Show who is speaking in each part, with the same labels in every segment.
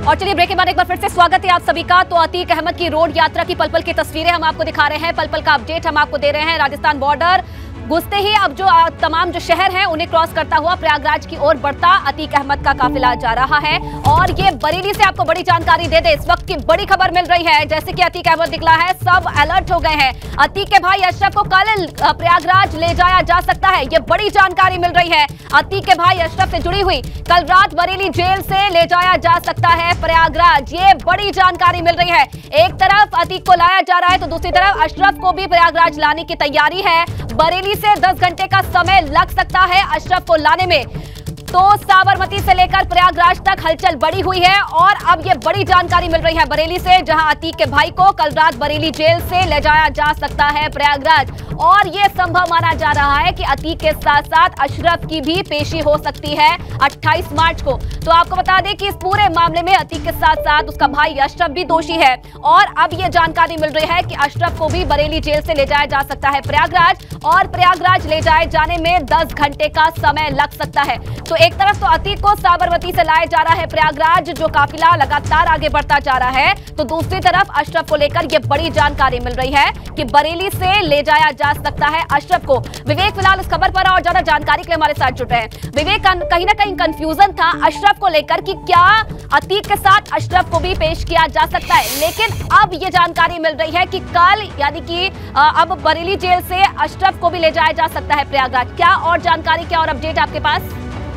Speaker 1: और चलिए ब्रेक के बाद एक बार फिर से स्वागत है आप सभी का। तो अतीक अहमद की रोड यात्रा की पल पल की तस्वीरें हम आपको दिखा रहे हैं, पल पल का अपडेट हम आपको दे रहे हैं। राजस्थान बॉर्डर घुसते ही अब जो तमाम जो शहर हैं उन्हें क्रॉस करता हुआ प्रयागराज की ओर बढ़ता अतीक अहमद का काफिला जा रहा है। और ये बरेली से आपको बड़ी जानकारी दे दे, इस वक्त की बड़ी खबर मिल रही है, जैसे कि अतीक अहमद निकला है, सब अलर्ट हो गए हैं। अतीक के भाई अशरफ को कल प्रयागराज ले जाया जा सकता है, ये बड़ी जानकारी मिल रही है। अतीक के भाई अशरफ से जुड़ी हुई कल रात बरेली जेल से ले जाया जा सकता है प्रयागराज, ये बड़ी जानकारी मिल रही है। एक तरफ अतीक को लाया जा रहा है तो दूसरी तरफ अशरफ को भी प्रयागराज लाने की तैयारी है। बरेली से 10 घंटे का समय लग सकता है अशरफ को लाने में। तो साबरमती से लेकर प्रयागराज तक हलचल बढ़ी हुई है और अब ये बड़ी जानकारी मिल रही है बरेली से, जहां अतीक के भाई को कल रात बरेली जेल से ले जाया जा सकता है प्रयागराज। और ये संभव माना जा रहा है कि अतीक के साथ साथ अशरफ की भी पेशी हो सकती है 28 मार्च को। तो आपको बता दें कि इस पूरे मामले में अतीक के साथ साथ उसका भाई अशरफ भी दोषी है। और अब ये जानकारी मिल रही है कि अशरफ को भी बरेली जेल से ले जाया जा सकता है प्रयागराज, और प्रयागराज ले जाए जाने में 10 घंटे का समय लग सकता है। तो एक तरफ तो अतीक को साबरमती से लाया जा रहा है प्रयागराज, जो काफिला लगातार आगे बढ़ता जा रहा है, तो दूसरी तरफ अशरफ को लेकर यह बड़ी जानकारी मिल रही है कि बरेली से ले जाया जा सकता है अशरफ को। विवेक फिलहाल इस खबर पर और ज्यादा जानकारी के लिए हमारे साथ जुटे हैं। विवेक, कहीं ना कहीं कंफ्यूजन था अशरफ को लेकर कि क्या अतीक के साथ अशरफ को भी पेश किया जा सकता है, लेकिन अब यह जानकारी मिल रही है कि कल यानी कि अब बरेली जेल से अशरफ को भी ले जाया जा सकता है प्रयागराज। क्या और जानकारी, क्या और अपडेट आपके पास?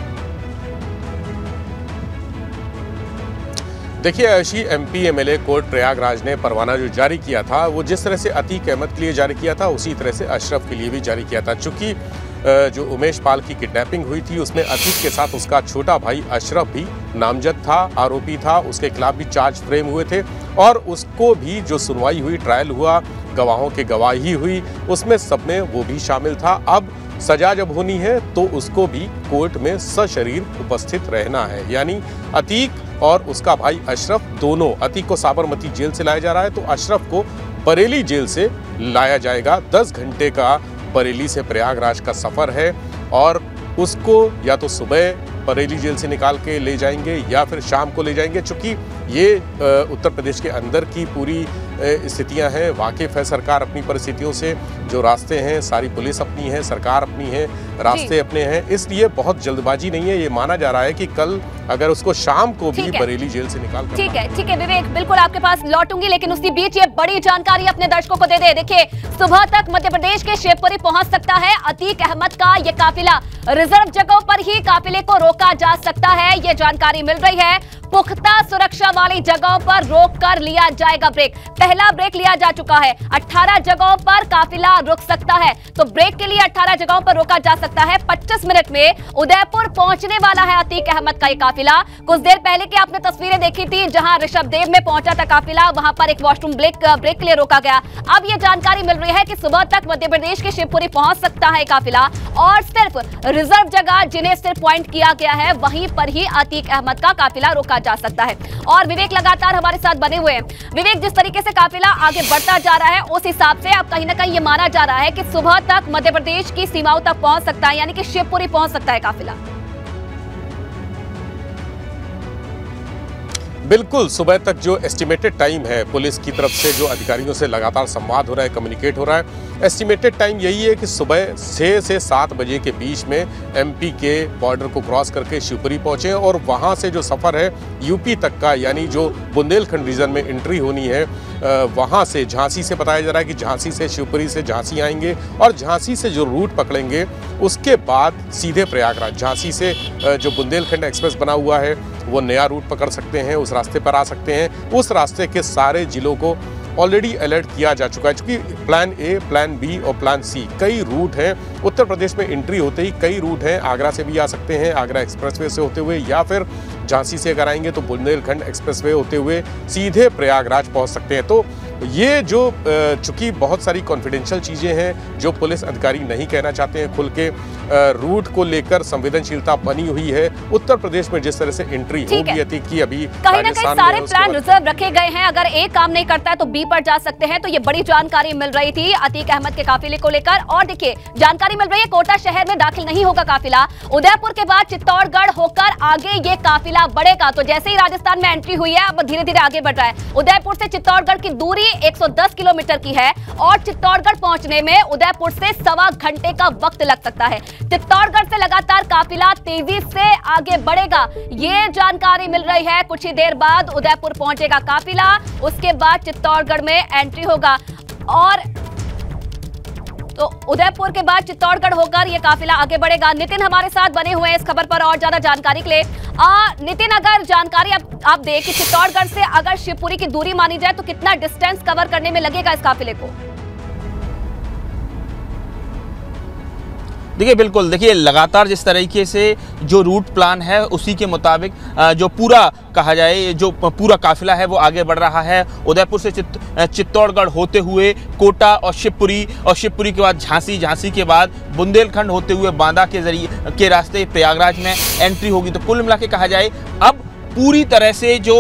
Speaker 2: देखिए Ayushi, MP MLA court Prayagraj ने परवाना जो जारी किया था वो जिस तरह से अतीक अहमद के लिए जारी किया था उसी तरह से अशरफ के लिए भी जारी किया था। चूंकि जो उमेश पाल की किडनैपिंग हुई थी उसमें अतीक के साथ उसका छोटा भाई अशरफ भी नामजद था, आरोपी था, उसके खिलाफ भी चार्ज फ्रेम हुए थे और उसको भी जो सुनवाई हुई, ट्रायल हुआ, गवाहों की गवाही हुई, उसमें सब में वो भी शामिल था। अब सजा जब होनी है तो उसको भी कोर्ट में सशरीर उपस्थित रहना है। यानी अतीक और उसका भाई अशरफ दोनों, अतीक को साबरमती जेल से लाया जा रहा है तो अशरफ को बरेली जेल से लाया जाएगा। 10 घंटे का बरेली से प्रयागराज का सफर है और उसको या तो सुबह बरेली जेल से निकाल के ले जाएंगे या फिर शाम को ले जाएंगे। चूंकि ये उत्तर प्रदेश के अंदर की पूरी स्थितियां हैं, वाकिफ है सरकार अपनी परिस्थितियों से, जो रास्ते हैं सारी पुलिस अपनी है, सरकार अपनी है, रास्ते अपने हैं, इसलिए बहुत जल्दबाजी नहीं है। ये माना जा रहा है कि कल अगर उसको शाम को भी बरेली जेल से निकाल कर
Speaker 1: ठीक है विवेक, बिल्कुल आपके पास लौटूंगी, लेकिन उसी बीच ये बड़ी जानकारी अपने दर्शकों को दे दे। देखिए, सुबह तक मध्य प्रदेश के शिवपुरी पहुंच सकता है अतीक अहमद का ये काफिला। रिजर्व जगहों पर ही काफिले को रोका जा सकता है, ये जानकारी मिल रही है। पुख्ता सुरक्षा वाली जगहों पर रोक कर लिया जाएगा ब्रेक। पहला ब्रेक लिया जा चुका है, 18 जगहों पर काफिला रुक सकता है। तो ब्रेक के लिए 18 जगहों पर रोका जा सकता है। 25 मिनट में उदयपुर पहुंचने वाला है अतीक अहमद का ये काफिला। कुछ देर पहले की आपने तस्वीरें देखी थी जहां ऋषभदेव में पहुंचा था काफिला, वहां पर एक वॉशरूम ब्रेक के लिए रोका गया। अब यह जानकारी मिल रही है कि सुबह तक मध्य प्रदेश के शिवपुरी पहुंच सकता है काफिला और सिर्फ रिजर्व जगह जिन्हें सिर्फ पॉइंट किया गया है वहीं पर ही अतीक अहमद का काफिला रोका जा सकता है। और विवेक लगातार हमारे साथ बने हुए हैं। विवेक, जिस तरीके से काफिला आगे बढ़ता जा रहा है उस हिसाब से अब कहीं ना कहीं ये माना जा रहा है कि सुबह तक मध्य प्रदेश की सीमाओं तक पहुंच सकता है, यानी कि शिवपुरी पहुंच सकता है काफिला।
Speaker 2: बिल्कुल, सुबह तक जो एस्टिमेटेड टाइम है, पुलिस की तरफ से जो अधिकारियों से लगातार संवाद हो रहा है, कम्युनिकेट हो रहा है, एस्टिमेटेड टाइम यही है कि सुबह 6 से 7 बजे के बीच में एमपी के बॉर्डर को क्रॉस करके शिवपुरी पहुंचे और वहां से जो सफ़र है यूपी तक का, यानी जो बुंदेलखंड रीजन में एंट्री होनी है, वहां से झांसी से बताया जा रहा है कि झांसी से शिवपुरी से झांसी आएंगे और झांसी से जो रूट पकड़ेंगे उसके बाद सीधे प्रयागराज। झांसी से जो बुंदेलखंड एक्सप्रेस बना हुआ है वो नया रूट पकड़ सकते हैं, उस रास्ते पर आ सकते हैं। उस रास्ते के सारे जिलों को ऑलरेडी अलर्ट किया जा चुका है, क्योंकि प्लान ए, प्लान बी और प्लान सी कई रूट हैं। उत्तर प्रदेश में एंट्री होते ही कई रूट हैं, आगरा से भी आ सकते हैं, आगरा एक्सप्रेसवे से होते हुए, या फिर झांसी से अगर आएंगे तो बुंदेलखंड एक्सप्रेसवे होते हुए सीधे प्रयागराज पहुंच सकते हैं। तो ये जो चूंकि बहुत सारी कॉन्फिडेंशियल चीज़ें हैं जो पुलिस अधिकारी नहीं कहना चाहते हैं खुल के, रूट को लेकर संवेदनशीलता बनी हुई है। उत्तर प्रदेश में जिस तरह से एंट्री होगी अतीक की, अभी
Speaker 1: कहीं ना कहीं सारे प्लान रिजर्व रखे गए हैं, अगर ए काम नहीं करता है तो बी पर जा सकते हैं। तो ये बड़ी जानकारी मिल रही थी अतीक अहमद के काफिले को लेकर। और देखिए, जानकारी मिल रही है कोटा शहर में दाखिल नहीं होगा काफिला, उदयपुर के बाद चित्तौड़गढ़ होकर आगे ये काफिला काफिला बढ़ेगा। तो जैसे ही राजस्थान में एंट्री हुई है, अब धीरे धीरे आगे बढ़ रहा है। उदयपुर से चित्तौड़गढ़ की दूरी 110 किलोमीटर की है और चित्तौड़गढ़ पहुंचने में उदयपुर से 1.25 घंटे का वक्त लग सकता है। चित्तौड़गढ़ से लगातार काफिला तेजी से आगे बढ़ेगा, ये जानकारी मिल रही है। कुछ ही देर बाद उदयपुर पहुंचेगा काफिला, उसके बाद चित्तौड़गढ़ में एंट्री होगा और तो उदयपुर के बाद चित्तौड़गढ़ होकर यह काफिला आगे बढ़ेगा। नितिन हमारे साथ बने हुए हैं इस खबर पर और ज्यादा जानकारी के लिए। नितिन, अगर जानकारी आप दें कि चित्तौड़गढ़ से अगर शिवपुरी की दूरी मानी जाए तो कितना डिस्टेंस कवर करने में लगेगा इस काफिले को?
Speaker 3: देखिए, बिल्कुल, देखिए लगातार जिस तरीके से जो रूट प्लान है उसी के मुताबिक जो पूरा कहा जाए जो पूरा काफिला है वो आगे बढ़ रहा है। उदयपुर से चित्तौड़गढ़ होते हुए कोटा और शिवपुरी के बाद झांसी के बाद बुंदेलखंड होते हुए बांदा के रास्ते प्रयागराज में एंट्री होगी। तो कुल मिला के कहा जाए अब पूरी तरह से जो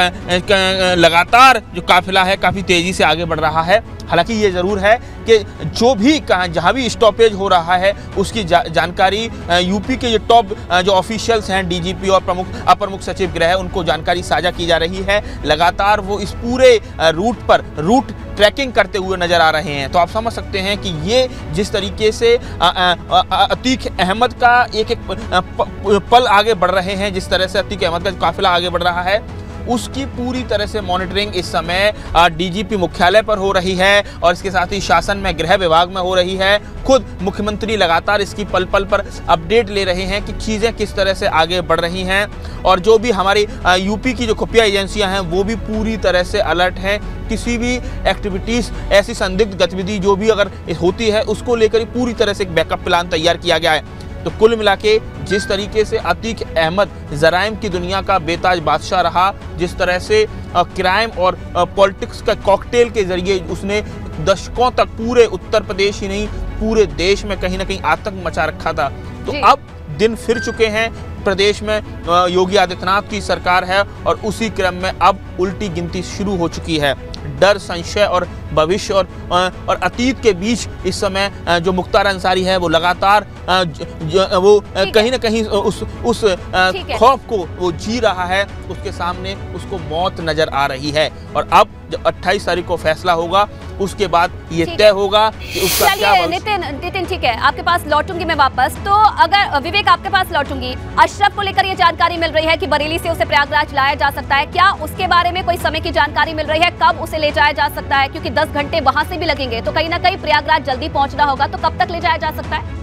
Speaker 3: लगातार जो काफिला है काफ़ी तेज़ी से आगे बढ़ रहा है। हालांकि ये ज़रूर है कि जो भी जहाँ भी स्टॉपेज हो रहा है उसकी जानकारी यूपी के जो टॉप जो ऑफिशियल्स हैं, डीजीपी और अपर मुख्य सचिव गृह, उनको जानकारी साझा की जा रही है। लगातार वो इस पूरे रूट ट्रैकिंग करते हुए नजर आ रहे हैं। तो आप समझ सकते हैं कि ये जिस तरीके से अतीक अहमद का एक पल आगे बढ़ रहे हैं, जिस तरह से अतीक अहमद का काफिला आगे बढ़ रहा है, उसकी पूरी तरह से मॉनिटरिंग इस समय डीजीपी मुख्यालय पर हो रही है और इसके साथ ही शासन में गृह विभाग में हो रही है। खुद मुख्यमंत्री लगातार इसकी पल पल पर अपडेट ले रहे हैं कि चीज़ें किस तरह से आगे बढ़ रही हैं और जो भी हमारी यूपी की जो खुफिया एजेंसियां हैं वो भी पूरी तरह से अलर्ट हैं। किसी भी एक्टिविटीज़, ऐसी संदिग्ध गतिविधि जो भी अगर होती है उसको लेकर ही पूरी तरह से एक बैकअप प्लान तैयार किया गया है। तो कुल मिला के जिस तरीके से अतीक अहमद जराइम की दुनिया का बेताज बादशाह रहा, जिस तरह से क्राइम और पॉलिटिक्स का कॉकटेल के जरिए उसने दशकों तक पूरे उत्तर प्रदेश ही नहीं पूरे देश में कहीं ना कहीं आतंक मचा रखा था, तो अब दिन फिर चुके हैं। प्रदेश में योगी आदित्यनाथ की सरकार है और उसी क्रम में अब उल्टी गिनती शुरू हो चुकी है। डर, संशय और भविष्य और अतीत के बीच इस समय जो मुख्तार अंसारी है वो लगातार वो कहीं ना कहीं उस खौफ को वो जी रहा है। उसके सामने उसको मौत नजर आ रही है और अब जब 28 तारीख को फैसला होगा उसके बाद ये तय होगा कि उसका क्या।
Speaker 1: नितिन ठीक है, आपके पास लौटूंगी मैं वापस। तो अगर विवेक आपके पास लौटूंगी, अशरफ को लेकर ये जानकारी मिल रही है कि बरेली से उसे प्रयागराज लाया जा सकता है, क्या उसके बारे में कोई समय की जानकारी मिल रही है, कब उसे ले जाया जा सकता है? क्योंकि 10 घंटे वहां से भी लगेंगे तो कहीं ना कहीं प्रयागराज जल्दी पहुंचना होगा, तो कब तक ले जाया जा सकता है?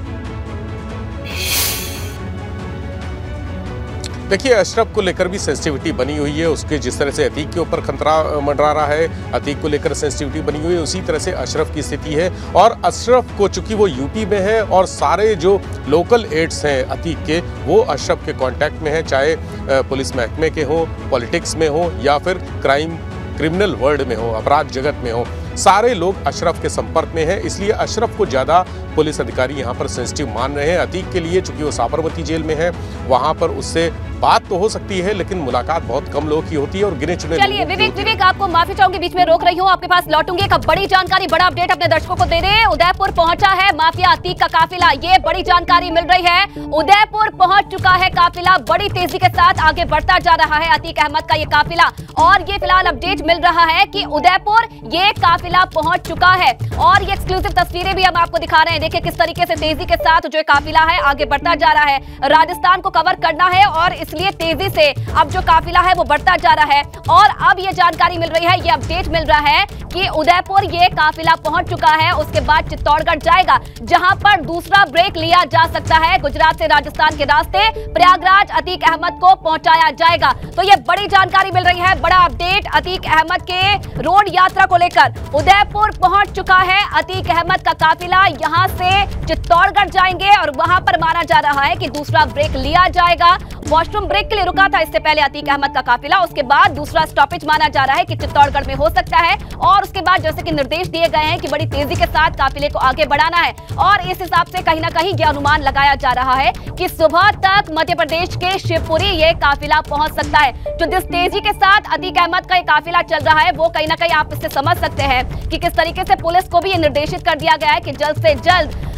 Speaker 2: देखिए, अशरफ को लेकर भी सेंसिटिविटी बनी हुई है। उसके जिस तरह से अतीक के ऊपर खतरा मंडरा रहा है, अतीक को लेकर सेंसिटिविटी बनी हुई है, उसी तरह से अशरफ की स्थिति है। और अशरफ को चूंकि वो यूपी में है और सारे जो लोकल एड्स हैं अतीक के वो अशरफ के कांटेक्ट में हैं, चाहे पुलिस महकमे के हों, पॉलिटिक्स में हो या फिर क्रिमिनल वर्ल्ड में हो, अपराध जगत में हो, सारे लोग अशरफ के संपर्क में हैं। इसलिए अशरफ को ज़्यादा पुलिस अधिकारी यहाँ पर सेंसिटिव मान रहे हैं। अतीक के लिए चूंकि वो साबरमती जेल में है, वहाँ पर उससे बात तो हो सकती है लेकिन मुलाकात बहुत कम लोगों की होती है और गिने चुने।
Speaker 1: चलिए विवेक, आपको माफी चाहूंगी, बीच में रोक रही हूँ, आपके पास लौटूंगी। एक बड़ी जानकारी, बड़ा अपडेट अपने दर्शकों को दे रहे। उदयपुर पहुंचा है माफिया अतीक का काफिला, ये बड़ी जानकारी मिल रही है। उदयपुर पहुंच चुका है काफिला, बड़ी तेजी के साथ आगे बढ़ता जा रहा है अतीक अहमद का ये काफिला। और ये फिलहाल अपडेट मिल रहा है कि उदयपुर ये काफिला पहुंच चुका है और ये एक्सक्लूसिव तस्वीरें भी हम आपको दिखा रहे हैं। देखिए किस तरीके से तेजी के साथ जो काफिला है आगे बढ़ता जा रहा है। राजस्थान को कवर करना है और इसलिए तेजी से अब जो काफिला है वो बढ़ता जा रहा है। और अब ये जानकारी मिल रही है, ये अपडेट मिल रहा है कि उदयपुर ये काफिला पहुंच चुका है। उसके बाद चित्तौड़गढ़ जाएगा जहां पर दूसरा ब्रेक लिया जा सकता है। गुजरात से राजस्थान के रास्ते प्रयागराज अतीक अहमद को पहुंचाया जाएगा। तो ये बड़ी जानकारी मिल रही है, बड़ा अपडेट अतीक अहमद के रोड यात्रा को लेकर। उदयपुर पहुंच चुका है अतीक अहमद का काफिला, यहां से चित्तौड़गढ़ जाएंगे और वहां पर माना जा रहा है कि दूसरा ब्रेक लिया जाएगा। वॉशरूम ब्रेक के लिए रुका था इससे पहले अतीक अहमद का काफिला, उसके बाद दूसरा स्टॉपेज माना जा रहा है कि चित्तौड़गढ़ में हो सकता है। और उसके बाद जैसे कि निर्देश दिए गए हैं कि बड़ी तेजी के साथ काफिले को आगे बढ़ाना है और इस हिसाब से कहीं ना कहीं यह अनुमान लगाया जा रहा है कि सुबह तक मध्य प्रदेश के शिवपुरी ये काफिला पहुंच सकता है। जो जिस तेजी के साथ अतीक अहमद का ये काफिला चल रहा है वो कहीं ना कहीं आप इससे समझ सकते हैं कि किस तरीके से पुलिस को भी ये निर्देशित कर दिया गया है कि जल्द से जल्द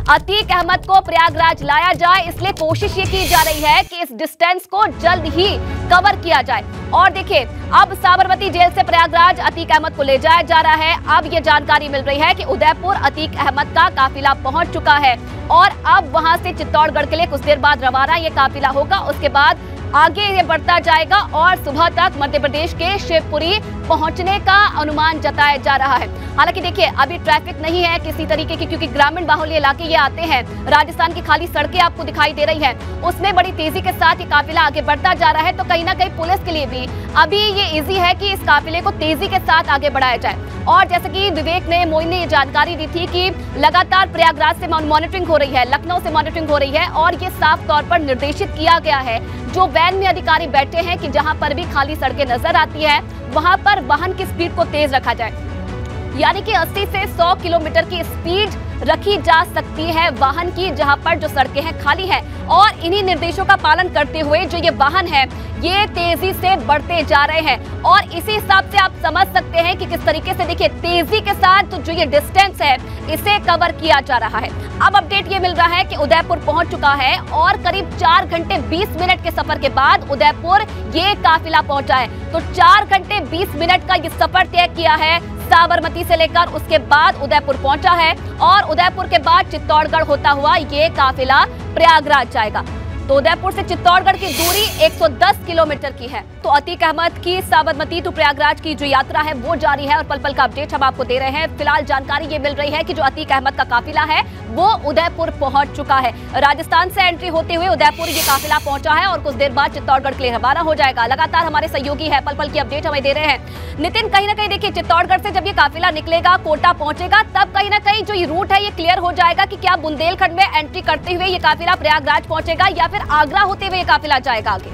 Speaker 1: अतीक अहमद को प्रयागराज लाया जाए, इसलिए कोशिश ये की जा रही है कि इस डिस्टेंस को जल्द ही कवर किया जाए। और देखिए, अब साबरमती जेल से प्रयागराज अतीक अहमद को ले जाया जा रहा है। अब ये जानकारी मिल रही है कि उदयपुर अतीक अहमद का काफिला पहुंच चुका है और अब वहां से चित्तौड़गढ़ के लिए कुछ देर बाद रवाना ये काफिला होगा। उसके बाद आगे ये बढ़ता जाएगा और सुबह तक मध्य प्रदेश के शिवपुरी पहुंचने का अनुमान जताया जा रहा है। हालांकि देखिए, अभी ट्रैफिक नहीं है किसी तरीके की, क्योंकि ग्रामीण बाहुल्य इलाके ये आते हैं। राजस्थान की खाली सड़कें आपको दिखाई दे रही हैं, उसमें बड़ी तेजी के साथ ये काफिला आगे बढ़ता जा रहा है। तो कहीं ना कहीं पुलिस के लिए भी अभी ये इजी है कि इस काफिले को तेजी के साथ आगे बढ़ाया जाए। और जैसे कि विवेक ने, मोइन ने ये जानकारी दी थी कि लगातार प्रयागराज से मॉनिटरिंग हो रही है, लखनऊ से मॉनिटरिंग हो रही है और ये साफ तौर पर निर्देशित किया गया है, जो वैन में अधिकारी बैठे हैं, कि जहां पर भी खाली सड़कें नजर आती है वहां पर वाहन की स्पीड को तेज रखा जाए। यानी कि 80 से 100 किलोमीटर की स्पीड रखी जा सकती है वाहन की, जहां पर जो सड़कें हैं खाली हैं। और इन्हीं निर्देशों का पालन करते हुए जो ये वाहन है ये तेजी से बढ़ते जा रहे हैं। और इसी हिसाब से आप समझ सकते हैं कि किस तरीके से, देखिए, तेजी के साथ जो ये डिस्टेंस है इसे कवर किया जा रहा है। अब अपडेट ये मिल रहा है कि उदयपुर पहुंच चुका है और करीब 4 घंटे 20 मिनट के सफर के बाद उदयपुर ये काफिला पहुंचा है। तो 4 घंटे 20 मिनट का ये सफर तय किया है साबरमती से लेकर, उसके बाद उदयपुर पहुंचा है और उदयपुर के बाद चित्तौड़गढ़ होता हुआ ये काफिला प्रयागराज जाएगा। तो उदयपुर से चित्तौड़गढ़ की दूरी 110 किलोमीटर की है। तो अतीक अहमद की साबरमती टू प्रयागराज की जो यात्रा है वो जारी है और पल पल का अपडेट हम आपको दे रहे हैं। फिलहाल जानकारी ये मिल रही है कि जो अतीक अहमद का काफिला है वो उदयपुर पहुंच चुका है। राजस्थान से एंट्री होते हुए उदयपुर ये काफिला पहुंचा है और कुछ देर बाद चित्तौड़गढ़ के लिए रवाना हो जाएगा। लगातार हमारे सहयोगी है पल पल की अपडेट हमें दे रहे हैं। नितिन, कहीं ना कहीं देखिए, चित्तौड़गढ़ से जब ये काफिला निकलेगा, कोटा पहुंचेगा, तब कहीं ना कहीं जो ये रूट है ये क्लियर हो जाएगा कि क्या बुंदेलखंड में एंट्री करते हुए ये काफिला प्रयागराज पहुंचेगा या फिर आगरा होते हुए ये काफिला जाएगा आगे।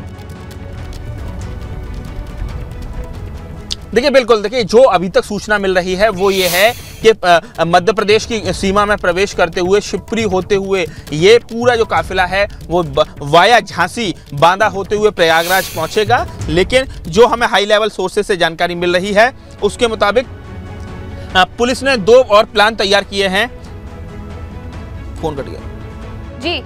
Speaker 3: देखिए, बिल्कुल, देखिए, जो अभी तक सूचना मिल रही है वो ये है कि मध्य प्रदेश की सीमा में प्रवेश करते हुए, शिवपुरी होते हुए ये पूरा जो काफिला है वो वाया झांसी बांदा होते हुए प्रयागराज पहुंचेगा। लेकिन जो हमें हाई लेवल सोर्सेस से जानकारी मिल रही है उसके मुताबिक पुलिस ने 2 और प्लान तैयार किए हैं। फोन कट गया
Speaker 1: जी।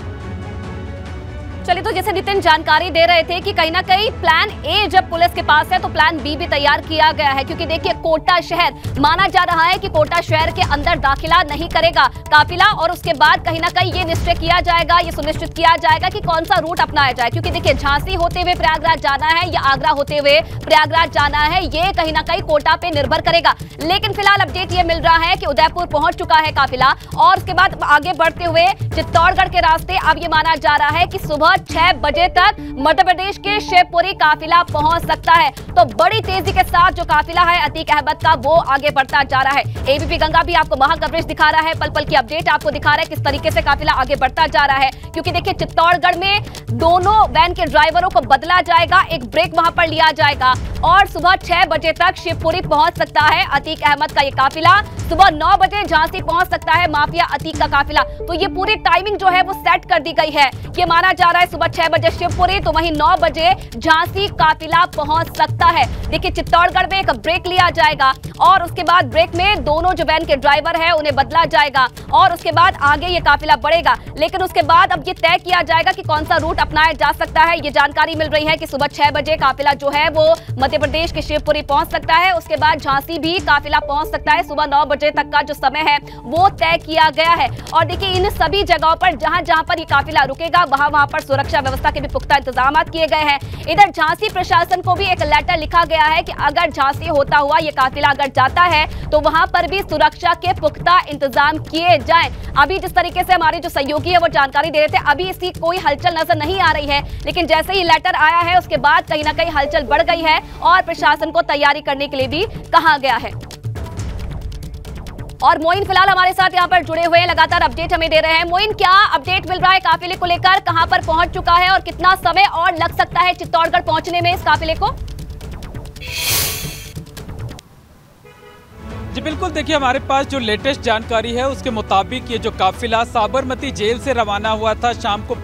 Speaker 1: चलिए, तो जैसे नितिन जानकारी दे रहे थे कि कहीं ना कहीं प्लान ए जब पुलिस के पास है तो प्लान बी भी तैयार किया गया है, क्योंकि देखिए, कोटा शहर माना जा रहा है कि कोटा शहर के अंदर दाखिला नहीं करेगा काफिला और उसके बाद कहीं ना कहीं ये निश्चय किया जाएगा, ये सुनिश्चित किया जाएगा कि कौन सा रूट अपनाया जाए। क्योंकि देखिए, झांसी होते हुए प्रयागराज जाना है या आगरा होते हुए प्रयागराज जाना है, ये कहीं ना कहीं कोटा पे निर्भर करेगा। लेकिन फिलहाल अपडेट ये मिल रहा है कि उदयपुर पहुंच चुका है काफिला और उसके बाद आगे बढ़ते हुए चित्तौड़गढ़ के रास्ते अब ये माना जा रहा है कि सुबह 6 बजे तक मध्य प्रदेश के शिवपुरी काफिला पहुंच सकता है। तो बड़ी तेजी के साथ जो काफिला है अतीक अहमद का वो आगे बढ़ता जा रहा है। एबीपी गंगा भी आपको महा कवरेज दिखा रहा है, पल पल की अपडेट आपको दिखा रहा है किस तरीके से काफिला आगे बढ़ता जा रहा है। क्योंकि देखिए, चित्तौड़गढ़ में दोनों वैन के ड्राइवरों को बदला जाएगा, एक ब्रेक वहां पर लिया जाएगा और सुबह 6 बजे तक शिवपुरी पहुंच सकता है अतीक अहमद का ये काफिला। सुबह 9 बजे झांसी पहुंच सकता है माफिया अतीक का काफिला। तो ये पूरी टाइमिंग जो है वो सेट कर दी गई है। ये माना जा रहा है सुबह 6 बजे शिवपुरी, तो वहीं 9 बजे झांसी काफिला पहुंच सकता है। देखिए, चित्तौड़गढ़ में एक ब्रेक लिया जाएगा और उसके बाद ब्रेक में दोनों जो वैन के ड्राइवर है उन्हें बदला जाएगा और उसके बाद आगे ये काफिला बढ़ेगा। लेकिन उसके बाद अब ये तय किया जाएगा कि कौन सा रूट अपनाया जा सकता है। ये जानकारी मिल रही है कि सुबह 6 बजे काफिला जो है वो मध्य प्रदेश के शिवपुरी पहुंच सकता है, उसके बाद झांसी भी काफिला पहुंच सकता है। सुबह 9 बजे तक का जो समय है वो तय किया गया है। और देखिए, इन सभी जगहों पर जहां पर ये काफिला रुकेगा वहां पर सुरक्षा व्यवस्था के भी पुख्ता इंतजाम किए गए हैं। इधर झांसी प्रशासन को भी एक लेटर लिखा गया है कि अगर झांसी होता हुआ ये काफिला अगर जाता है तो वहां पर भी सुरक्षा के पुख्ता इंतजाम किए जाएं। अभी जिस तरीके से हमारे जो सहयोगी है वो जानकारी दे रहे थे, अभी इसकी कोई हलचल नजर नहीं आ रही है, लेकिन जैसे ही लेटर आया है उसके बाद कहीं ना कहीं हलचल बढ़ गई है और प्रशासन को तैयारी करने के लिए भी कहा गया है। और मोइन फिलहाल हमारे साथ यहाँ पर जुड़े हुए हैं, लगातार अपडेट हमें दे रहे हैं। मोइन, क्या अपडेट मिल रहा है काफिले को लेकर, कहां पर पहुंच चुका है और कितना समय और लग सकता है चित्तौड़गढ़ पहुंचने में इस काफिले को?
Speaker 4: जी बिल्कुल, देखिए हमारे पास जो लेटेस्ट जानकारी है उसके मुताबिक ये जो काफिला साबरमती जेल से रवाना हुआ था शाम को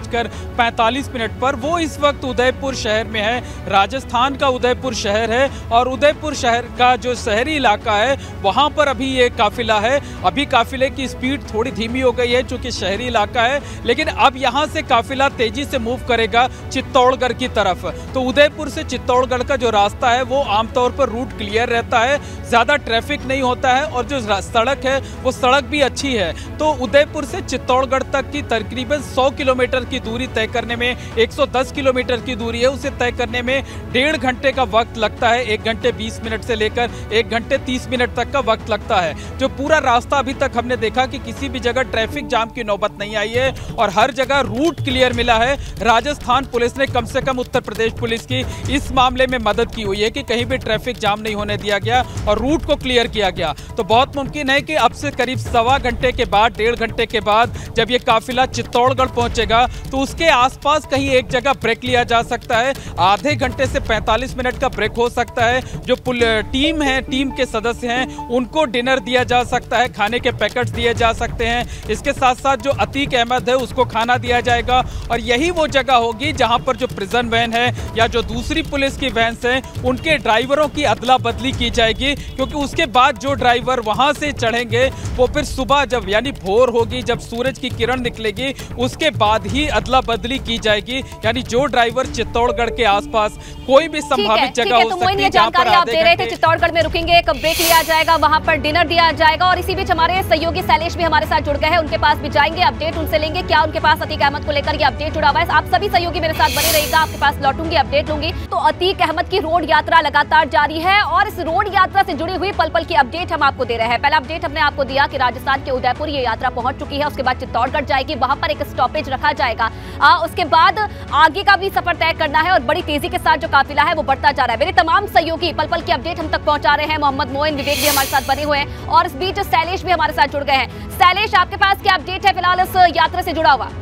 Speaker 4: 5:45 पर, वो इस वक्त उदयपुर शहर में है। राजस्थान का उदयपुर शहर है और उदयपुर शहर का जो शहरी इलाका है वहाँ पर अभी ये काफिला है। अभी काफिले की स्पीड थोड़ी धीमी हो गई है चूँकि शहरी इलाका है, लेकिन अब यहाँ से काफिला तेजी से मूव करेगा चित्तौड़गढ़ की तरफ। तो उदयपुर से चित्तौड़गढ़ का जो रास्ता है वो आमतौर पर रूट क्लियर रहता है, ज़्यादा ट्रैफिक नहीं होता है और जो सड़क है वो सड़क भी अच्छी है। तो उदयपुर से चित्तौड़गढ़ तक की तकरीबन 100 किलोमीटर की दूरी तय करने में, 110 किलोमीटर की दूरी है, उसे तय करने में 1.5 घंटे का वक्त लगता है। 1 घंटे 20 मिनट से लेकर 1 घंटे 30 मिनट तक का वक्त लगता है। जो पूरा रास्ता अभी तक हमने देखा कि किसी भी जगह ट्रैफिक जाम की नौबत नहीं आई है और हर जगह रूट क्लियर मिला है। राजस्थान पुलिस ने कम से कम उत्तर प्रदेश पुलिस की इस मामले में मदद की हुई है कि कहीं भी ट्रैफिक जाम नहीं होने दिया गया और रूट को क्लियर किया गया। तो बहुत मुमकिन है कि अब से करीब 1.25 घंटे के बाद, 1.5 घंटे के बाद जब ये काफिला चित्तौड़गढ़ पहुंचेगा तो उसके आसपास कहीं एक जगह ब्रेक लिया जा सकता है। आधे घंटे से 45 मिनट का ब्रेक हो सकता है। जो टीम है, टीम के सदस्य हैं, उनको डिनर दिया जा सकता है, खाने के पैकेट्स दिए जा सकते हैं। इसके साथ साथ जो अतीक अहमद है उसको खाना दिया जाएगा और यही वो जगह होगी जहां पर जो प्रिजन वैन है या जो दूसरी पुलिस की वैन हैं उनके ड्राइवरों की अदला बदली की जाएगी, क्योंकि उसके बाद जो ड्राइवर वहां से चढ़ेंगे वो फिर सुबह जब यानी भोर होगी, जब सूरज की किरण निकलेगी, उसके बाद ही अदला बदली की जाएगी। यानी जो ड्राइवर चित्तौड़गढ़ के आसपास कोई भी संभावित जगह हो सकती है जहां पर
Speaker 1: आप दे रहे थे चित्तौड़गढ़ में रुकेंगे, एक ब्रेक लिया जाएगा, वहां पर डिनर दिया जाएगा और इसी बीच हमारे सहयोगी शैलेश भी हमारे साथ जुड़ गए हैं, उनके पास भी जाएंगे, अपडेट उनसे लेंगे क्या उनके पास अतीक अहमद को लेकर ये अपडेट जुड़ा हुआ है। आप सभी सहयोगी मेरे साथ बने रहिएगा, आपके पास लौटूंगी, अपडेट लूंगी। तो अतीक अहमद की रोड यात्रा लगातार जारी है और इस रोड यात्रा से जुड़ी हुई पल पल की अपडेट हम आपको दे रहे हैं। पहला अपडेट हमने आपको दिया कि राजस्थान के उदयपुर ये यात्रा पहुंच चुकी है, उसके बाद चित्तौड़गढ़ जाएगी, वहां पर एक स्टॉपेज रखा जाएगा। उसके बाद आगे का भी सफर तय करना है और बड़ी तेजी के साथ जो काफिला है वो बढ़ता जा रहा है। मेरे तमाम सहयोगी पल पल की अपडेट हम तक पहुंचा रहे हैं। मोहम्मद मोइन, विवेक भी हमारे साथ बने हुए हैं और इस बीच शैलेश भी हमारे साथ जुड़ गए हैं। शैलेश, आपके पास क्या अपडेट है फिलहाल इस यात्रा से जुड़ा हुआ?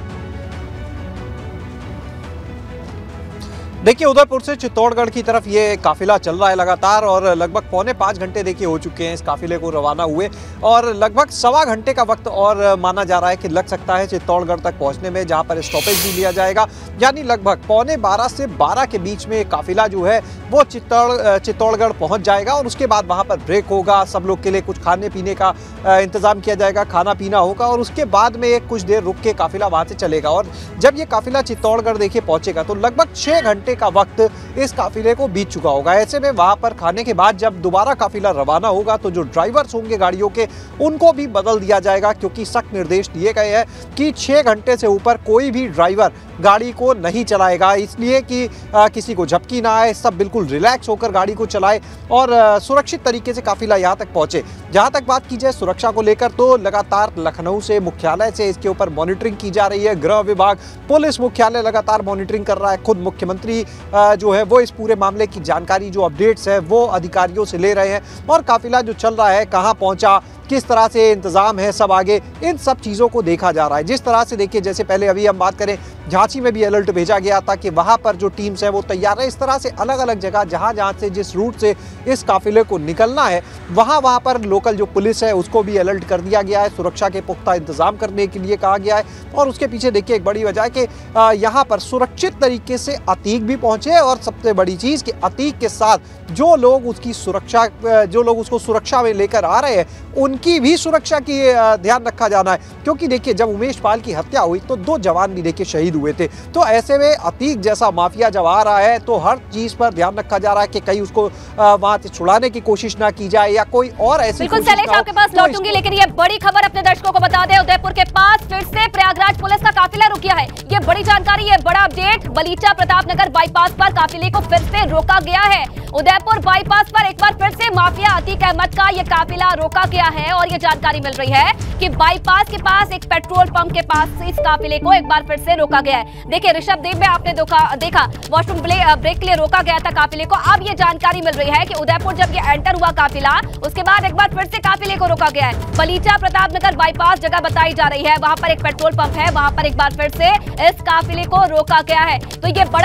Speaker 5: देखिए, उदयपुर से चित्तौड़गढ़ की तरफ ये काफिला चल रहा है लगातार और लगभग 4.25 घंटे देखिए हो चुके हैं इस काफिले को रवाना हुए और लगभग 1.25 घंटे का वक्त और माना जा रहा है कि लग सकता है चित्तौड़गढ़ तक पहुंचने में, जहां पर स्टॉपेज भी लिया जाएगा। यानी लगभग 11:15 से 12 के बीच में काफिला जो है वो चित्तौड़गढ़ पहुंच जाएगा और उसके बाद वहां पर ब्रेक होगा, सब लोग के लिए कुछ खाने पीने का इंतजाम किया जाएगा, खाना पीना होगा और उसके बाद में कुछ देर रुक के काफिला वहां से चलेगा। और जब ये काफिला चित्तौड़गढ़ देखिए पहुंचेगा तो लगभग 6 घंटे का वक्त इस काफिले को बीत चुका होगा। ऐसे में वहां पर खाने के बाद जब दोबारा काफिला रवाना होगा तो जो ड्राइवर्स होंगे गाड़ियों के उनको भी बदल दिया जाएगा, क्योंकि सख्त निर्देश दिए गए हैं कि 6 घंटे से ऊपर कोई भी ड्राइवर गाड़ी को नहीं चलाएगा, इसलिए कि किसी को झपकी ना आए, सब बिल्कुल रिलैक्स होकर गाड़ी को चलाए और सुरक्षित तरीके से काफिला यहाँ तक पहुंचे। जहां तक बात की जाए सुरक्षा को लेकर तो लगातार लखनऊ से, मुख्यालय से इसके ऊपर मॉनिटरिंग की जा रही है। गृह विभाग, पुलिस मुख्यालय लगातार मॉनिटरिंग कर रहा है। खुद मुख्यमंत्री जो है वो इस पूरे मामले की जानकारी, जो अपडेट्स है वो अधिकारियों से ले रहे हैं और काफिला जो चल रहा है कहां पहुंचा, किस तरह से इंतजाम है सब आगे, इन सब चीज़ों को देखा जा रहा है। जिस तरह से देखिए, जैसे पहले अभी हम बात करें झांसी में भी अलर्ट भेजा गया था कि वहां पर जो टीम्स हैं वो तैयार है। इस तरह से अलग अलग जगह जहां से जिस रूट से इस काफिले को निकलना है वहां पर लोकल जो पुलिस है उसको भी अलर्ट कर दिया गया है, सुरक्षा के पुख्ता इंतजाम करने के लिए कहा गया है। और उसके पीछे देखिए एक बड़ी वजह है कि यहाँ पर सुरक्षित तरीके से अतीक भी पहुंचे और सबसे बड़ी चीज़ कि अतीक के साथ जो लोग उसकी सुरक्षा, जो लोग उसको सुरक्षा में लेकर आ रहे हैं उनकी भी सुरक्षा की ध्यान रखा जाना है। क्योंकि देखिए जब उमेश पाल की हत्या हुई तो 2 जवान भी देखिए शहीद हुए थे, तो ऐसे में अतीक जैसा माफिया जब आ रहा है तो हर चीज पर ध्यान रखा जा रहा है कि कहीं उसको वहां से छुड़ाने की कोशिश ना की जाए या कोई और ऐसी
Speaker 1: बिल्कुल शैलेश आपके पास लौटूंगी, लेकिन ये बड़ी खबर अपने दर्शकों को बता दें, उदयपुर के पास फिर से प्रयागराज पुलिस का काफिला रुक गया है। ये बड़ी जानकारी, ये बड़ा अपडेट। बलीचा प्रतापनगर बाईपास पर काफिले को फिर से रोका गया है। उदयपुर बाईपास पर एक बार फिर से माफिया अतीक अहमद का ये काफिला रोका गया है और ये जानकारी मिल रही है कि बाईपास के पास एक पेट्रोल पंप के पास से इस काफिले को एक बार फिर से रोका गया है। देखिए ऋषभ देव में आपने देखा वॉशरूम ब्रेक के लिए रोका गया था काफिले को। अब ये जानकारी मिल रही है कि उदयपुर जब ये एंटर हुआ काफिला, उसके बाद एक बार फिर से काफिले को रोका गया है। बलीचा प्रतापनगर बाईपास जगह बताई जा रही है, वहां पर एक पेट्रोल पंप है, वहां पर एक बार फिर से इस काफिले को रोका गया है। तो ये बड़ा अपडेट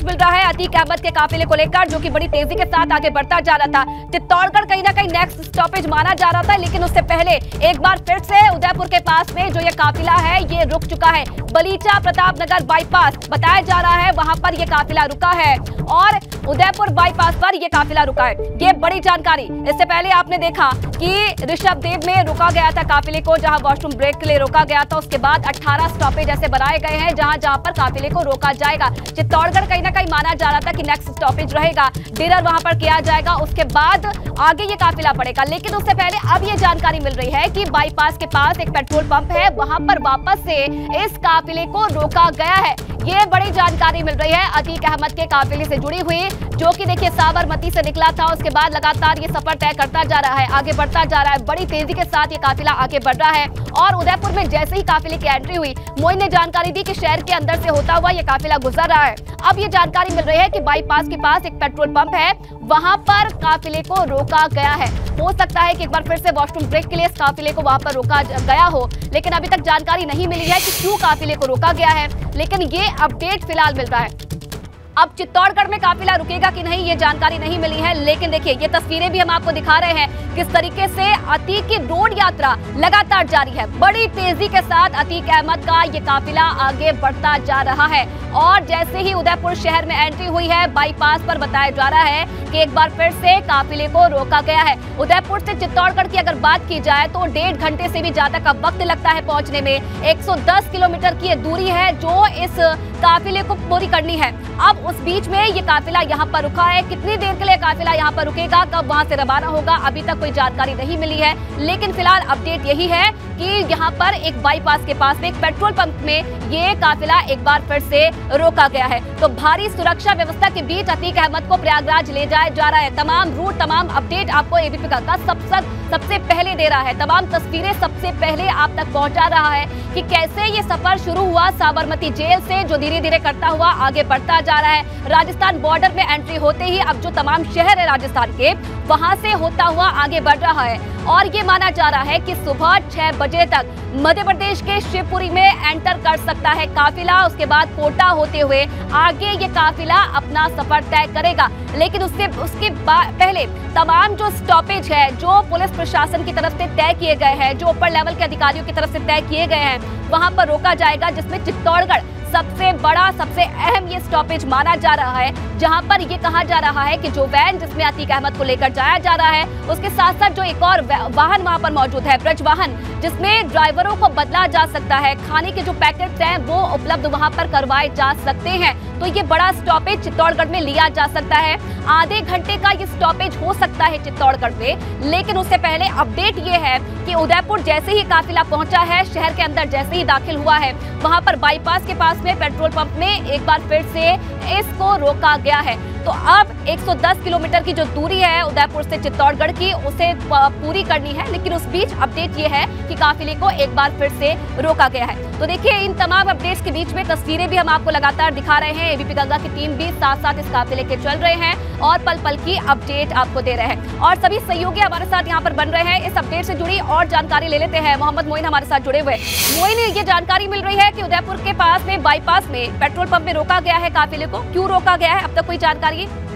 Speaker 1: मिल रहा है अतीक अहमद के काफिले को लेकर, जो कि बड़ी तेजी के साथ आगे बढ़ता जा रहा था। चित्तौड़गढ़ कहीं ना कहीं नेक्स्ट स्टॉपेज माना जा रहा था, लेकिन उससे पहले एक बार फिर से उदयपुर के पास में जो ये काफिला है ये रुक चुका है। बलीचा प्रतापनगर बाईपास बताया जा रहा है, वहां पर ये काफिला रुका है और उदयपुर बाईपास पर ये काफिला रुका है। ये बड़ी जानकारी। इससे पहले आपने देखा कि ऋषभदेव में रुका गया था काफिले को, जहां वॉशरूम ब्रेक के लिए रोका गया था। उसके बाद 18 स्टॉपेज ऐसे बनाए गए हैं जहां जहां पर काफिले को रोका जाएगा। चित्तौड़गढ़ कहीं ना कहीं माना जा रहा था कि नेक्स्ट स्टॉपेज रहेगा, डिनर वहां पर किया जाएगा, उसके बाद आगे ये काफिला पड़ेगा। लेकिन उससे पहले अब ये जानकारी मिल रही है कि बाईपास के पास एक पेट्रोल पंप है, वहां पर वापस से इस काफिले को रोका गया है। ये बड़ी जानकारी मिल रही है अतीक अहमद के काफिले से जुड़ी हुई, जो कि देखिए साबरमती से निकला था। उसके बाद लगातार ये सफर तय करता जा रहा है, आगे बढ़ता जा रहा है। बड़ी तेजी के साथ ये काफिला आगे बढ़ रहा है और उदयपुर में जैसे ही काफिले की एंट्री हुई, मोइन ने जानकारी दी कि शहर के अंदर से होता हुआ ये काफिला गुजर रहा है। अब ये जानकारी मिल रही है कि बाईपास के पास एक पेट्रोल पंप है, वहां पर काफिले को रोका गया है। हो सकता है कि एक बार फिर से वॉशरूम ब्रेक के लिए इस काफिले को वहां पर रोका गया हो, लेकिन अभी तक जानकारी नहीं मिली है कि क्यों काफिले को रोका गया है। लेकिन ये अपडेट फिलहाल मिल रहा है। अब चित्तौड़गढ़ में काफिला रुकेगा कि नहीं, ये जानकारी नहीं मिली है। लेकिन देखिए ये तस्वीरें भी हम आपको दिखा रहे हैं किस तरीके से अतीक की रोड यात्रा लगातार जारी है। बड़ी तेजी के साथ अतीक अहमद का ये काफिला आगे बढ़ता जा रहा है और जैसे ही उदयपुर शहर में एंट्री हुई है, बाईपास पर बताया जा रहा है कि एक बार फिर से काफिले को रोका गया है। उदयपुर से चित्तौड़गढ़ की अगर बात की जाए तो 1.5 घंटे से भी ज्यादा का वक्त लगता है पहुंचने में। 110 किलोमीटर की दूरी है जो इस काफिले को पूरी करनी है। अब उस बीच में ये काफिला यहाँ पर रुका है। कितनी देर के लिए काफिला यहाँ पर रुकेगा, कब वहां से रवाना होगा, अभी तक कोई जानकारी नहीं मिली है। लेकिन फिलहाल अपडेट यही है कि यहाँ पर एक बाईपास के पास में एक पेट्रोल पंप में ये काफिला एक बार फिर से रोका गया है। तो भारी सुरक्षा व्यवस्था के बीच अतीक अहमद को प्रयागराज ले जाया जा रहा है। तमाम रूट, तमाम अपडेट आपको एबीपी का सबसे पहले दे रहा है। तमाम तस्वीरें सबसे पहले आप तक पहुंचा रहा है कि कैसे ये सफर शुरू हुआ साबरमती जेल से, जो धीरे धीरे करता हुआ आगे बढ़ता जा रहा है। राजस्थान बॉर्डर में एंट्री होते ही अब जो तमाम शहर है राजस्थान के, वहां से होता हुआ आगे बढ़ रहा है। और ये माना जा रहा है कि सुबह 6 बजे तक मध्य प्रदेश के शिवपुरी में एंटर कर सकता है काफिला। उसके बाद कोटा होते हुए आगे ये काफिला अपना सफर तय करेगा। लेकिन उसके पहले तमाम जो स्टॉपेज है, जो पुलिस प्रशासन की तरफ से तय किए गए हैं, जो ऊपर लेवल के अधिकारियों की तरफ से तय किए गए हैं, वहां पर रोका जाएगा, जिसमें चित्तौड़गढ़ सबसे बड़ा, सबसे अहम ये स्टॉपेज माना जा रहा है। जहां पर ये कहा जा रहा है कि जो वैन जिसमें अतीक अहमद को लेकर जाया जा रहा है, उसके साथ साथ जो एक और वाहन वहां पर मौजूद है, ब्रज वाहन, जिसमें ड्राइवरों को बदला जा सकता है, खाने के जो पैकेट्स हैं वो उपलब्ध वहां पर करवाए जा सकते हैं। तो ये बड़ा स्टॉपेज चित्तौड़गढ़ में लिया जा सकता है। आधे घंटे का ये स्टॉपेज हो सकता है चित्तौड़गढ़ में। लेकिन उससे पहले अपडेट ये है कि उदयपुर जैसे ही काफिला पहुंचा है, शहर के अंदर जैसे ही दाखिल हुआ है, वहां पर बाईपास के पास में पेट्रोल पंप में एक बार फिर से इसको रोका गया है। तो अब 110 किलोमीटर की जो दूरी है उदयपुर से चित्तौड़गढ़ की, उसे पूरी करनी है। लेकिन उस बीच अपडेट ये है कि काफिले को एक बार फिर से रोका गया है। तो देखिए इन तमाम अपडेट्स के बीच में तस्वीरें भी हम आपको लगातार दिखा रहे हैं। एबीपी गंगा की टीम भी साथ साथ इस काफिले के चल रहे हैं और पल पल की अपडेट आपको दे रहे हैं। और सभी सहयोगी हमारे साथ यहाँ पर बन रहे हैं। इस अपडेट से जुड़ी और जानकारी ले लेते हैं। मोहम्मद मोइन हमारे साथ जुड़े हुए। मोइन, ये जानकारी मिल रही है कि उदयपुर के पास में बाईपास में पेट्रोल पंप में रोका गया है काफिले को। क्यों रोका गया है, अब तक कोई जानकारी?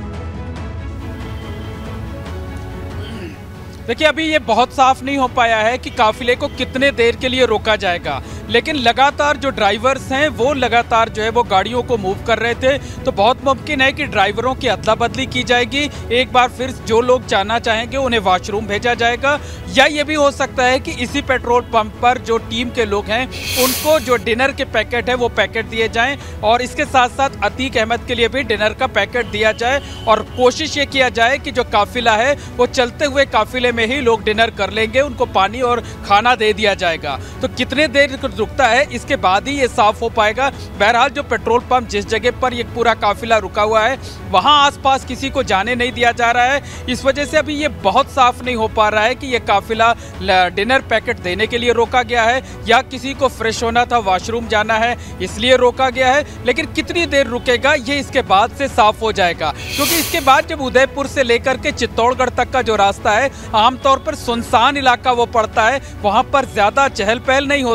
Speaker 4: देखिए अभी ये बहुत साफ नहीं हो पाया है कि काफिले को कितने देर के लिए रोका जाएगा, लेकिन लगातार जो ड्राइवर्स हैं वो लगातार जो है वो गाड़ियों को मूव कर रहे थे। तो बहुत मुमकिन है कि ड्राइवरों की अदला बदली की जाएगी। एक बार फिर जो लोग जाना चाहेंगे उन्हें वॉशरूम भेजा जाएगा, या ये भी हो सकता है कि इसी पेट्रोल पंप पर जो टीम के लोग हैं उनको जो डिनर के पैकेट है वो पैकेट दिए जाएं और इसके साथ साथ अतीक अहमद के लिए भी डिनर का पैकेट दिया जाए और कोशिश ये किया जाए कि जो काफिला है वो चलते हुए काफिले में ही लोग डिनर कर लेंगे, उनको पानी और खाना दे दिया जाएगा। तो कितने देर रुकता है इसके बाद ही ये साफ हो पाएगा। बहरहाल जो पेट्रोल पंप जिस जगह पर ये पूरा काफिला रुका हुआ है वहां आसपास किसी को जाने नहीं दिया जा रहा है। इस वजह से अभी ये बहुत साफ नहीं हो पा रहा है कि ये काफिला डिनर पैकेट देने के लिए रोका गया है या किसी को फ्रेश होना था, वॉशरूम जाना है इसलिए रोका गया है। लेकिन कितनी देर रुकेगा ये इसके बाद से साफ हो जाएगा, क्योंकि इसके बाद जब उदयपुर से लेकर के चित्तौड़गढ़ तक का जो रास्ता है आमतौर पर सुनसान इलाका वो पड़ता है, वहां पर ज्यादा चहल पहल नहीं होती है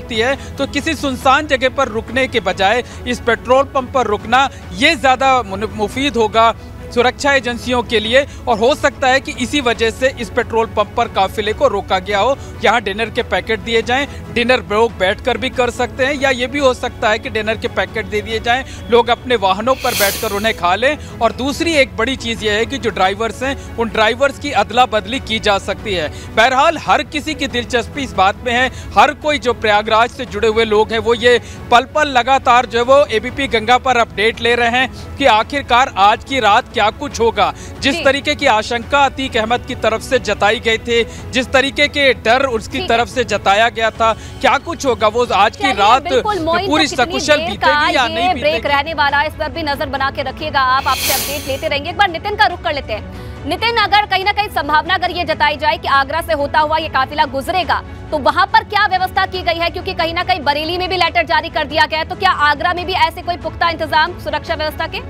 Speaker 4: तो किसी सुनसान जगह पर रुकने के बजाय इस पेट्रोल पंप पर रुकना ये ज़्यादा मुफीद होगा सुरक्षा एजेंसियों के लिए। और हो सकता है कि इसी वजह से इस पेट्रोल पंप पर काफिले को रोका गया हो। यहाँ डिनर के पैकेट दिए जाएं, डिनर लोग बैठकर भी कर सकते हैं, या ये भी हो सकता है कि डिनर के पैकेट दे दिए जाएं, लोग अपने वाहनों पर बैठकर उन्हें खा लें। और दूसरी एक बड़ी चीज़ ये है कि जो ड्राइवर्स हैं उन ड्राइवर्स की अदला बदली की जा सकती है। बहरहाल हर किसी की दिलचस्पी इस बात में है, हर कोई जो प्रयागराज से जुड़े हुए लोग हैं वो ये पल पल लगातार जो है वो एबीपी गंगा पर अपडेट ले रहे हैं कि आखिरकार आज की रात क्या कुछ होगा। जिस तरीके की आशंका अतीक अहमद की तरफ से जताई गई थी, जिस तरीके के डर उसकी तरफ से जताया गया था, क्या कुछ होगा वो आज की रात पूरी सकुशल बीतेगी या नहीं बीतेगी।
Speaker 1: ब्रेक रहने वाला है, इस पर भी नजर बना के रखिएगा आप, आपसे अपडेट लेते रहेंगे। एक बार नितिन का रुख कर लेते हैं। नितिन, अगर कहीं ना कहीं संभावना अगर ये जताई जाए कि आगरा से होता हुआ ये काफिला गुजरेगा तो वहां पर क्या व्यवस्था की गई है? क्योंकि कहीं ना कहीं बरेली में भी लेटर जारी कर दिया गया है, तो क्या आगरा में भी ऐसे कोई पुख्ता इंतजाम सुरक्षा व्यवस्था के?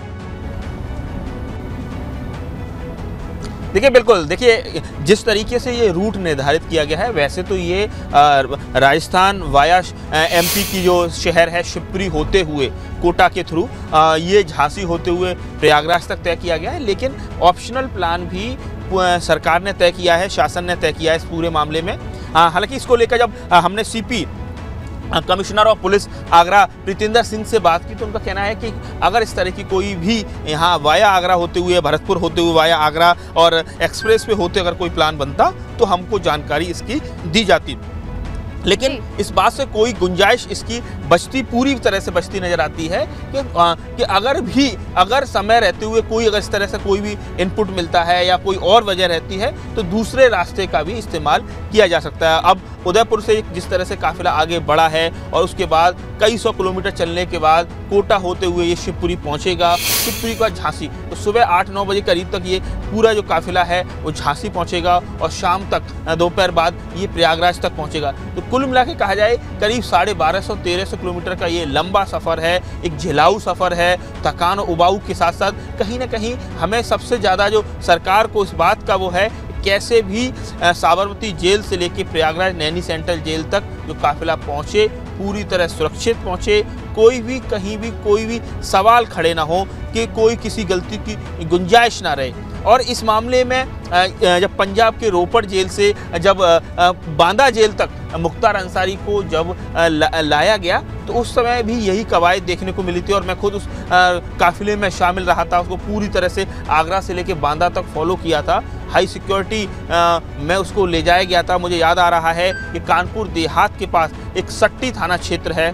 Speaker 3: देखिए बिल्कुल, देखिए जिस तरीके से ये रूट निर्धारित किया गया है वैसे तो ये राजस्थान वाया एमपी की जो शहर है शिवपुरी होते हुए कोटा के थ्रू ये झांसी होते हुए प्रयागराज तक तय किया गया है। लेकिन ऑप्शनल प्लान भी सरकार ने तय किया है, शासन ने तय किया है इस पूरे मामले में। हालांकि इसको लेकर जब हमने CP commissioner of police Agra Pritinder Singh से बात की तो उनका कहना है कि अगर इस तरह की कोई भी यहाँ वाया आगरा होते हुए, भरतपुर होते हुए वाया आगरा और एक्सप्रेस पे होते अगर कोई प्लान बनता तो हमको जानकारी इसकी दी जाती। लेकिन इस बात से कोई गुंजाइश इसकी बचती, पूरी तरह से बचती नजर आती है कि अगर समय रहते हुए कोई अगर इस तरह से कोई भी इनपुट मिलता है या कोई और वजह रहती है तो दूसरे रास्ते का भी इस्तेमाल किया जा सकता है। अब उदयपुर से जिस तरह से काफिला आगे बढ़ा है और उसके बाद कई सौ किलोमीटर चलने के बाद कोटा होते हुए ये शिवपुरी पहुंचेगा, शिवपुरी का झांसी, तो सुबह 8-9 बजे करीब तक ये पूरा जो काफिला है वो झांसी पहुंचेगा और शाम तक दोपहर बाद ये प्रयागराज तक पहुंचेगा। तो कुल मिला के कहा जाए करीब 1250-1300 किलोमीटर का ये लंबा सफ़र है, एक झिलाऊ सफ़र है, थकान उबाऊ के साथ साथ कहीं ना कहीं हमें सबसे ज़्यादा जो सरकार को इस बात का वो है कैसे भी साबरमती जेल से लेके प्रयागराज नैनी सेंट्रल जेल तक जो काफिला पहुंचे पूरी तरह सुरक्षित पहुंचे, कोई भी कहीं भी कोई भी सवाल खड़े ना हो कि कोई किसी गलती की गुंजाइश ना रहे। और इस मामले में जब पंजाब के रोपड़ जेल से जब बांदा जेल तक मुख्तार अंसारी को जब लाया गया तो उस समय भी यही कवायद देखने को मिली थी और मैं खुद उस काफिले में शामिल रहा था। उसको पूरी तरह से आगरा से लेके बांदा तक फॉलो किया था, हाई सिक्योरिटी में उसको ले जाया गया था। मुझे याद आ रहा है कि कानपुर देहात के पास एक सट्टी थाना क्षेत्र है,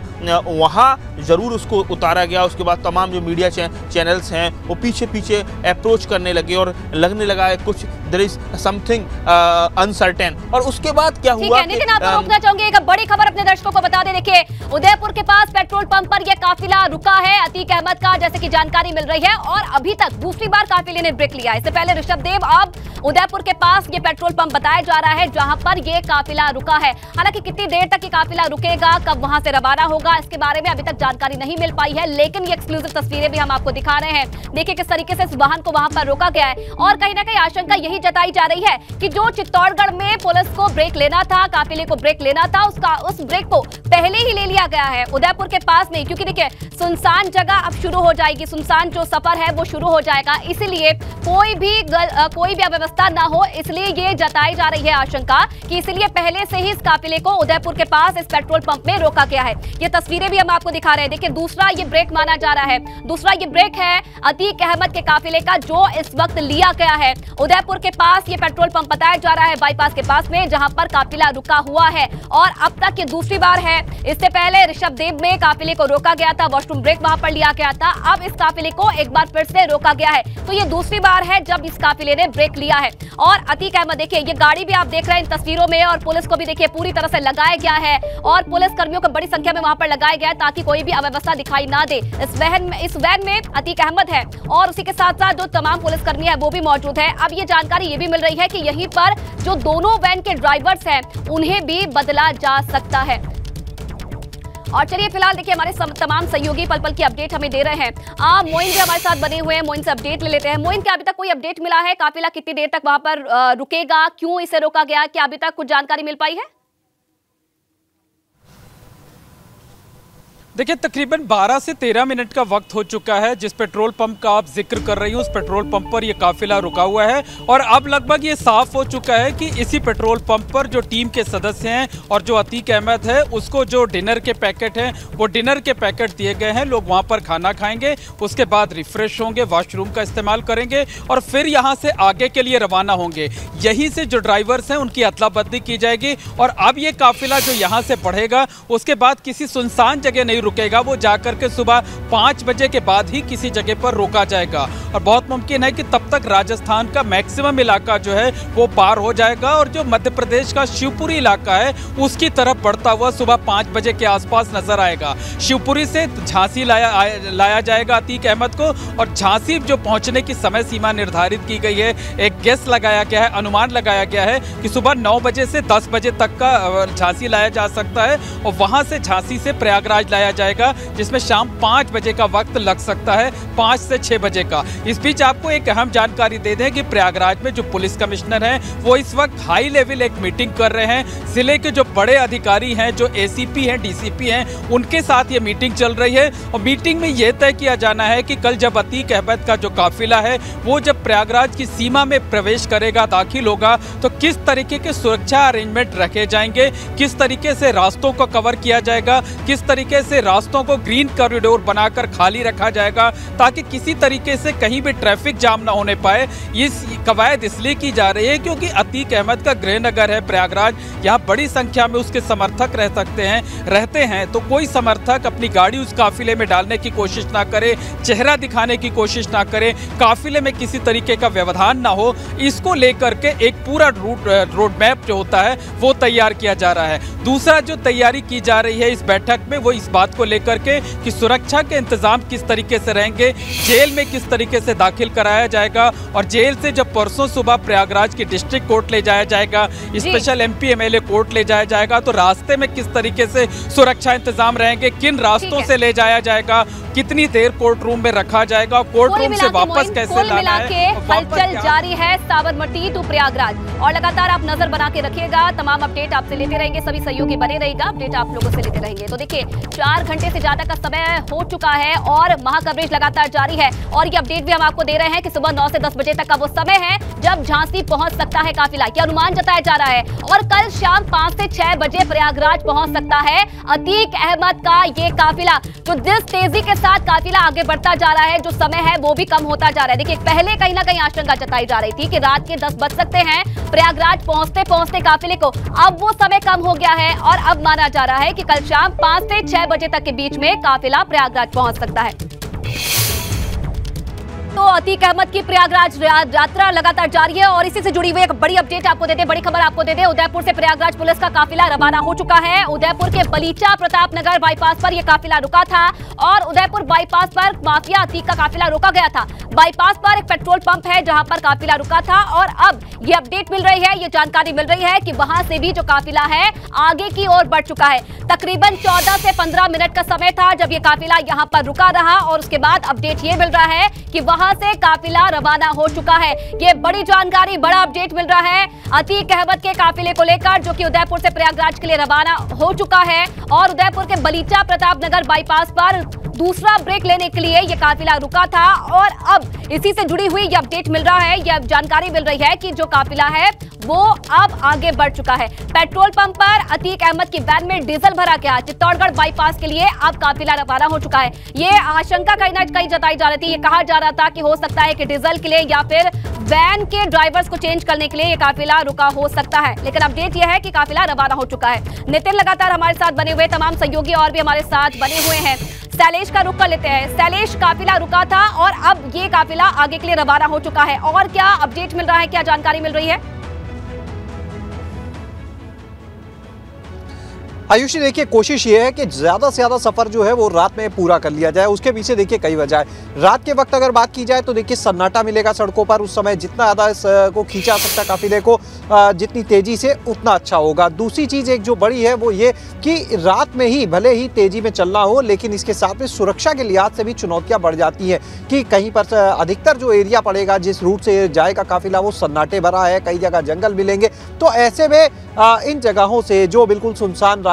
Speaker 3: वहाँ ज़रूर उसको उतारा गया। उसके बाद तमाम जो मीडिया चैनल्स हैं वो पीछे पीछे अप्रोच करने लगे और लगने लगा है कुछ देयर इज समथिंग अनसर्टेन। और उसके बाद क्या हुआ कि
Speaker 1: लेकिन आपको रोकना चाहूंगी, एक बड़ी खबर अपने दर्शकों को बता दें। देखिए उदयपुर के पास पेट्रोल पंप पर यह काफिला रुका है अतीक अहमद का, जैसे कि जानकारी मिल रही है, और अभी तक दूसरी बार काफिले ने ब्रेक लिया। इससे पहले ऋषभ देव अब उदयपुर के पास ये पेट्रोल पंप बताया जा रहा है जहां पर ये काफिला रुका है। हालांकि कितनी देर तक ये काफिला रुकेगा, कब वहां से रवाना होगा, इसके बारे में अभी तक जानकारी नहीं मिल पाई है। लेकिन ये एक्सक्लूसिव तस्वीरें भी हम आपको दिखा रहे हैं। देखिए किस तरीके से इस वाहन को वहां पर रोका गया है और कहीं ना कहीं आशंका यही जताई जा रही है कि जो चित्तौड़गढ़ में पुलिस को ब्रेक लेना था, काफिले को ब्रेक लेना था, उस ब्रेक को पहले ही ले लिया गया है उदयपुर के पास नहीं। क्योंकि देखिए सुनसान जगह अब शुरू हो जाएगी, सुनसान जो सफर है वो शुरू हो जाएगा, इसलिए कोई भी अव्यवस्था ना हो, इसलिए ये जताई जा रही है आशंका कि इसलिए पहले से ही इस काफिले को उदयपुर के पास इस पेट्रोल पंप में रोका गया है। ये तस्वीरें भी हम आपको दिखा रहे हैं। देखिए दूसरा ये ब्रेक माना जा रहा है, दूसरा ये ब्रेक है अतीक अहमद के काफिले का जो इस वक्त लिया गया है उदयपुर के पास। ये पेट्रोल पंप बताया जा रहा है बाईपास के पास में जहां पर काफिला रुका हुआ है और अब तक ये दूसरी बार है। इससे पहले ऋषभ देव में काफिले को रोका गया था, वॉशरूम ब्रेक वहां पर लिया गया था, अब इस काफिले को एक बार फिर से रोका गया है। तो ये दूसरी बार है जब इस काफिले ने ब्रेक लिया है। और अतीक अहमद देखिए ये गाड़ी भी आप देख रहे हैं इन तस्वीरों में, और पुलिस को भी देखिए पूरी तरह से लगाया गया है और पुलिस कर्मियों को बड़ी संख्या में वहां पर लगाया गया है ताकि कोई भी अव्यवस्था दिखाई ना दे। इस वैन में अतीक अहमद है और उसी के साथ साथ जो तमाम पुलिसकर्मी है वो भी मौजूद है। अब ये जानकारी ये भी मिल रही है कि यहीं पर जो दोनों वैन के ड्राइवर्स हैं उन्हें भी बदला जा सकता है। और चलिए फिलहाल देखिए हमारे तमाम सहयोगी पल पल की अपडेट हमें दे रहे हैं। मोइन भी हमारे साथ बने हुए हैं, मोइन से अपडेट ले लेते हैं। मोइन, क्या अभी तक कोई अपडेट मिला है? काफिला कितनी देर तक वहां पर रुकेगा, क्यों इसे रोका गया, क्या अभी तक कुछ जानकारी मिल पाई है?
Speaker 4: देखिए, तकरीबन 12 से 13 मिनट का वक्त हो चुका है जिस पेट्रोल पंप का आप जिक्र कर रही हो, उस पेट्रोल पंप पर ये काफिला रुका हुआ है और अब लगभग ये साफ हो चुका है कि इसी पेट्रोल पंप पर जो टीम के सदस्य हैं और जो अतीक अहमद है उसको जो डिनर के पैकेट हैं वो डिनर के पैकेट दिए गए हैं। लोग वहाँ पर खाना खाएंगे, उसके बाद रिफ्रेश होंगे, वॉशरूम का इस्तेमाल करेंगे और फिर यहाँ से आगे के लिए रवाना होंगे। यहीं से जो ड्राइवर्स हैं उनकी अदला बदली की जाएगी और अब ये काफिला जो यहाँ से बढ़ेगा उसके बाद किसी सुनसान जगह नहीं रुकेगा, वो जाकर के सुबह 5 बजे के बाद ही किसी जगह पर रोका जाएगा और बहुत मुमकिन है कि तब तक राजस्थान का मैक्सिमम इलाका जो है वो पार हो जाएगा और जो मध्य प्रदेश का शिवपुरी इलाका है उसकी तरफ बढ़ता हुआ सुबह 5 बजे के आसपास नजर आएगा। शिवपुरी से झांसी लाया जाएगा अतीक अहमद को और झांसी जो पहुंचने की समय सीमा निर्धारित की गई है, एक गेस लगाया गया है, अनुमान लगाया गया है कि सुबह 9 बजे से 10 बजे तक का झांसी लाया जा सकता है और वहां से झांसी से प्रयागराज लाया जाएगा जिसमें शाम 5 बजे का वक्त लग सकता है, 5 से 6 बजे का। इस बीच आपको एक अहम जानकारी दे दें कि प्रयागराज में जो पुलिस कमिश्नर हैं वो इस वक्त हाई लेवल एक मीटिंग कर रहे हैं। जिले के जो बड़े अधिकारी हैं, जो एसीपी हैं, डीसीपी हैं, उनके साथ ये मीटिंग चल रही है और मीटिंग में यह तय किया जाना है कि कल जब अतीक अहमद का जो काफिला है वो जब प्रयागराज की सीमा में प्रवेश करेगा, दाखिल होगा, तो किस तरीके के सुरक्षा अरेंजमेंट रखे जाएंगे, किस तरीके से रास्तों को कवर किया जाएगा, किस तरीके से रास्तों को ग्रीन कॉरिडोर बनाकर खाली रखा जाएगा ताकि किसी तरीके से कहीं भी ट्रैफिक जाम ना होने पाए। इस कवायद इसलिए की जा रही है क्योंकि अतीक अहमद का गृहनगर है प्रयागराज, यहाँ बड़ी संख्या में उसके समर्थक रहते हैं, तो कोई समर्थक अपनी गाड़ी उस काफिले में डालने की कोशिश ना करे, चेहरा दिखाने की कोशिश ना करे, काफिले में किसी तरीके का व्यवधान ना हो, इसको लेकर के एक पूरा रोड मैप जो होता है वो तैयार किया जा रहा है। दूसरा जो तैयारी की जा रही है इस बैठक में वो इस बात को लेकर के कि सुरक्षा के इंतजाम किस तरीके से रहेंगे, जेल में किस तरीके से दाखिल कराया जाएगा और जेल से जब परसों सुबह प्रयागराज की डिस्ट्रिक्ट कोर्ट ले जाया जाएगा, स्पेशल एमपी एमएलए कोर्ट ले जाया जाएगा, तो रास्ते में किस तरीके से सुरक्षा इंतजाम रहेंगे, किन रास्तों से ले जाया जाएगा, कितनी देर कोर्ट रूम में रखा जाएगा, कोर्ट रूम से वापस कैसे लाना है।
Speaker 1: हलचल जारी है साबरमती टू प्रयागराज और लगातार आप नजर बना के रखिएगा, तमाम अपडेट आपसे लेते रहेंगे, सभी सहयोगी बने रहेगा, अपडेट आप लोगों से लेते रहेंगे। तो देखिए 4 घंटे से ज्यादा का समय हो चुका है और महाकवरेज लगातार जारी है और ये अपडेट भी हम आपको दे रहे हैं कि सुबह 9 से 10 बजे तक का वो समय है जब झांसी पहुंच सकता है काफिला, ये अनुमान जताया जा रहा है और कल शाम 5 से 6 बजे प्रयागराज पहुंच सकता है अतीक अहमद का ये काफिला। तो जिस तेजी के साथ काफिला आगे बढ़ता जा रहा है, जो समय है वो भी कम होता जा रहा है। देखिए पहले कहीं ना कहीं आशंका जताई जा रही थी कि रात के 10 बज सकते हैं प्रयागराज पहुंचते पहुंचते काफिले को, अब वो समय कम हो गया है और अब माना जा रहा है कि कल शाम 5 से 6 बजे तक के बीच में काफिला प्रयागराज पहुंच सकता है। तो अतीक अहमद की प्रयागराज यात्रा लगातार जारी है और इसी से जुड़ी हुई एक बड़ी अपडेट आपको दे दे, बड़ी खबर आपको दे दे। उदयपुर से प्रयागराज पुलिस का काफिला रवाना हो चुका है। उदयपुर के बलीचा प्रतापनगर बाईपास पर यह काफिला रुका था और उदयपुर बाईपास पर माफिया अतीक का काफिला रोका गया था। बाईपास पर एक पेट्रोल पंप है जहां पर काफिला रुका था और अब ये अपडेट मिल रही है, ये जानकारी मिल रही है कि वहां से भी जो काफिला है आगे की ओर बढ़ चुका है। तकरीबन 14 से 15 मिनट का समय था जब ये काफिला यहां पर रुका रहा और उसके बाद अपडेट ये मिल रहा है कि वहां से काफिला रवाना हो चुका है। ये बड़ी जानकारी, बड़ा अपडेट मिल रहा है अतीक अहमद के काफिले को लेकर जो कि उदयपुर से प्रयागराज के लिए रवाना हो चुका है और उदयपुर के बलीचा प्रतापनगर बाईपास पर दूसरा ब्रेक लेने के लिए यह काफिला रुका था और अब इसी से जुड़ी हुई यह अपडेट मिल रहा है, यह जानकारी मिल रही है कि जो काफिला है वो अब आगे बढ़ चुका है। पेट्रोल पंप पर अतीक अहमद की वैन में डीजल भरा गया, चित्तौड़गढ़ बाईपास के लिए अब काफिला रवाना हो चुका है। ये आशंका कहीं ना कहीं जताई जा रही थी, ये कहा जा रहा था कि हो सकता है कि डीजल के लिए या फिर वैन के ड्राइवर्स को चेंज करने के लिए ये काफिला रुका हो सकता है, लेकिन अपडेट यह है कि काफिला रवाना हो चुका है। नितिन लगातार हमारे साथ बने हुए, तमाम सहयोगी और भी हमारे साथ बने हुए हैं। शैलेश का रुख कर लेते हैं। शैलेश, काफिला रुका था और अब ये काफिला आगे के लिए रवाना हो चुका है, और क्या अपडेट मिल रहा है, क्या जानकारी मिल रही है?
Speaker 5: आयुषी, देखिए कोशिश ये है कि ज़्यादा से ज़्यादा सफ़र जो है वो रात में पूरा कर लिया जाए। उसके पीछे देखिए कई वजह है। रात के वक्त अगर बात की जाए तो देखिए सन्नाटा मिलेगा सड़कों पर, उस समय जितना ज़्यादा को खींचा सकता काफिले को जितनी तेज़ी से उतना अच्छा होगा। दूसरी चीज़ एक जो बड़ी है वो ये कि रात में ही भले ही तेज़ी में चलना हो, लेकिन इसके साथ में सुरक्षा के लिहाज से भी चुनौतियाँ बढ़ जाती हैं कि कहीं पर अधिकतर जो एरिया पड़ेगा, जिस रूट से जाएगा काफिला, वो सन्नाटे भरा है, कई जगह जंगल मिलेंगे। तो ऐसे में इन जगहों से जो बिल्कुल सुनसान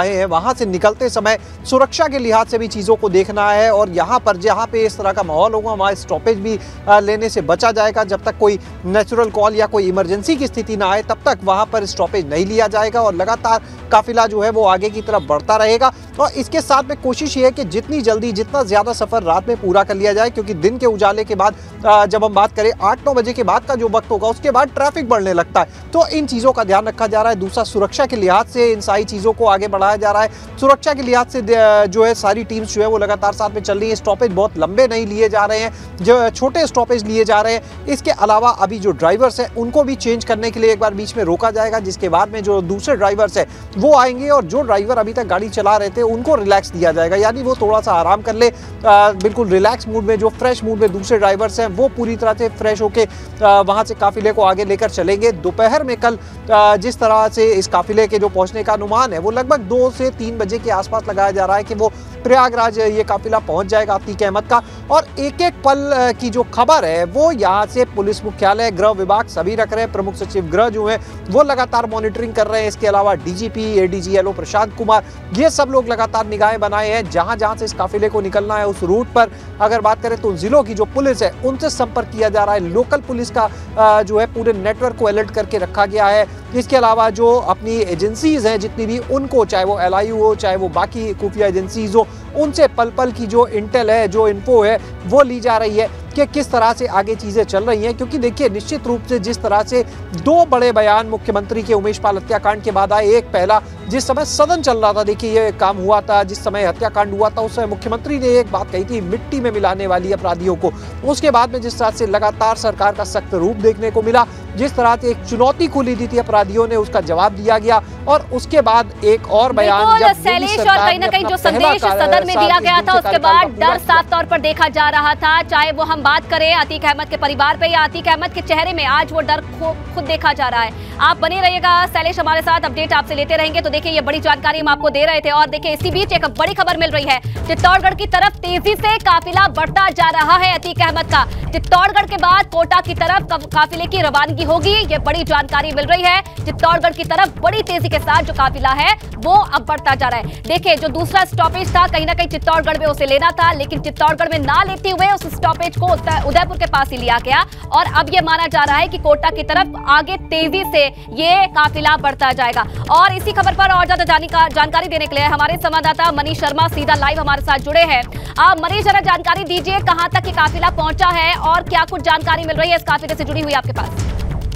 Speaker 5: निगाहें हैं, वहाँ से निकलते समय सुरक्षा के लिहाज से भी चीज़ों को देखना है। और यहाँ पर जहाँ पे इस तरह का माहौल होगा वहाँ स्टॉपेज भी लेने से बचा जाएगा। जब तक कोई नेचुरल कॉल या कोई इमरजेंसी की स्थिति ना आए तब तक वहाँ पर स्टॉपेज नहीं लिया जाएगा और लगातार काफिला जो है वो आगे की तरफ बढ़ता रहेगा। और इसके साथ में कोशिश ये है कि जितनी जल्दी जितना ज़्यादा सफ़र रात में पूरा कर लिया जाए, क्योंकि दिन के उजाले के बाद जब हम बात करें 8-9 बजे के बाद का जो वक्त होगा उसके बाद ट्रैफिक बढ़ने लगता है। तो इन चीज़ों का ध्यान रखा जा रहा है। दूसरा, सुरक्षा के लिहाज से इन सारी चीज़ों को आगे बढ़ाया जा रहा है। सुरक्षा के लिहाज से जो है सारी टीम्स जो है वो लगातार साथ में चल रही है। स्टॉपेज बहुत लंबे नहीं लिए जा रहे हैं, जो छोटे स्टॉपेज लिए जा रहे हैं। इसके अलावा अभी जो ड्राइवर्स हैं उनको भी चेंज करने के लिए एक बार बीच में रोका जाएगा, जिसके बाद में जो दूसरे ड्राइवर्स हैं वो आएंगे और जो ड्राइवर अभी तक गाड़ी चला रहे थे उनको रिलैक्स दिया जाएगा, यानी वो थोड़ा सा आराम कर ले, बिल्कुल रिलैक्स मूड में। जो फ्रेश मूड में दूसरे ड्राइवर्स हैं वो पूरी तरह से फ्रेश होके वहाँ से काफिले को आगे लेकर चलेंगे। दोपहर में कल जिस तरह से इस काफिले के जो पहुँचने का अनुमान है वो लगभग 2 से 3 बजे के आसपास लगाया जा रहा है कि वो प्रयागराज ये काफिला पहुंच जाएगा अतीक अहमद का। और एक एक पल की जो खबर है वो यहाँ से पुलिस मुख्यालय, गृह विभाग सभी रख रहे हैं। प्रमुख सचिव गृह जो है वो लगातार मॉनिटरिंग कर रहे हैं। इसके अलावा डीजीपी, एडीजीएलओ प्रशांत कुमार, ये सब लोग लगातार निगाहें बनाए हैं। जहां जहां से इस काफिले को निकलना है उस रूट पर अगर बात करें तो जिलों की जो पुलिस है उनसे संपर्क किया जा रहा है। लोकल पुलिस का जो है पूरे नेटवर्क को अलर्ट करके रखा गया है। इसके अलावा जो अपनी एजेंसीज हैं जितनी भी, उनको चाहे वो LIU हो चाहे वो बाकी खुफिया एजेंसीज हो, उनसे पल पल की जो इंटेल है, जो इन्फो है वो ली जा रही है कि किस तरह से आगे चीज़ें चल रही हैं। क्योंकि देखिए निश्चित रूप से जिस तरह से 2 बड़े बयान मुख्यमंत्री के उमेश पाल हत्याकांड के बाद आए, एक पहला जिस समय सदन चल रहा था, देखिए ये काम हुआ था, जिस समय हत्याकांड हुआ था उस समय मुख्यमंत्री ने एक बात कही थी, मिट्टी में मिलाने वाली अपराधियों को। उसके बाद में जिस तरह से लगातार सरकार का सख्त रूप देखने को मिला, जिस तरह से एक चुनौती खुली दी थी अपराधियों ने, उसका जवाब दिया गया। और उसके बाद एक और बयान जब
Speaker 1: शैलेश, और कहीं ना कहीं जो संदेश सदन में दिया गया था उसके बाद डर साफ तौर पर देखा जा रहा था। चाहे वो हम बात करें अतीक अहमद के परिवार पे या अतीक अहमद के चेहरे में, आज वो डर खुद देखा जा रहा है। आप बने रहिएगा शैलेश हमारे साथ, अपडेट आपसे लेते रहेंगे। तो देखिए ये बड़ी जानकारी हम आपको दे रहे थे। और देखिए इसी बीच एक बड़ी खबर मिल रही है, चित्तौड़गढ़ की तरफ तेजी से काफिला बढ़ता जा रहा है अतीक अहमद का। चित्तौड़गढ़ के बाद कोटा की तरफ काफिले की रवानगी होगी, ये बड़ी जानकारी मिल रही है। चित्तौड़गढ़ की तरफ बड़ी तेजी के साथ जो काफिला है वो अब बढ़ता जा रहा है। देखिए जो दूसरा स्टॉपेज था कहीं ना कहीं चित्तौड़गढ़ में उसे लेना था, लेकिन चित्तौड़गढ़ में ना लेते हुए उस स्टॉपेज को उदयपुर के पास ही लिया गया। और अब ये माना जा रहा है कि कोटा की तरफ आगे तेजी से ये काफिला बढ़ता जाएगा। और इसी खबर पर और ज्यादा जानकारी देने के लिए हमारे संवाददाता मनीष शर्मा सीधा लाइव हमारे साथ जुड़े हैं। आप मनीष जरा जानकारी दीजिए, कहां तक ये काफिला पहुंचा है और क्या कुछ जानकारी मिल रही है इस काफिले से जुड़ी हुई आपके पास?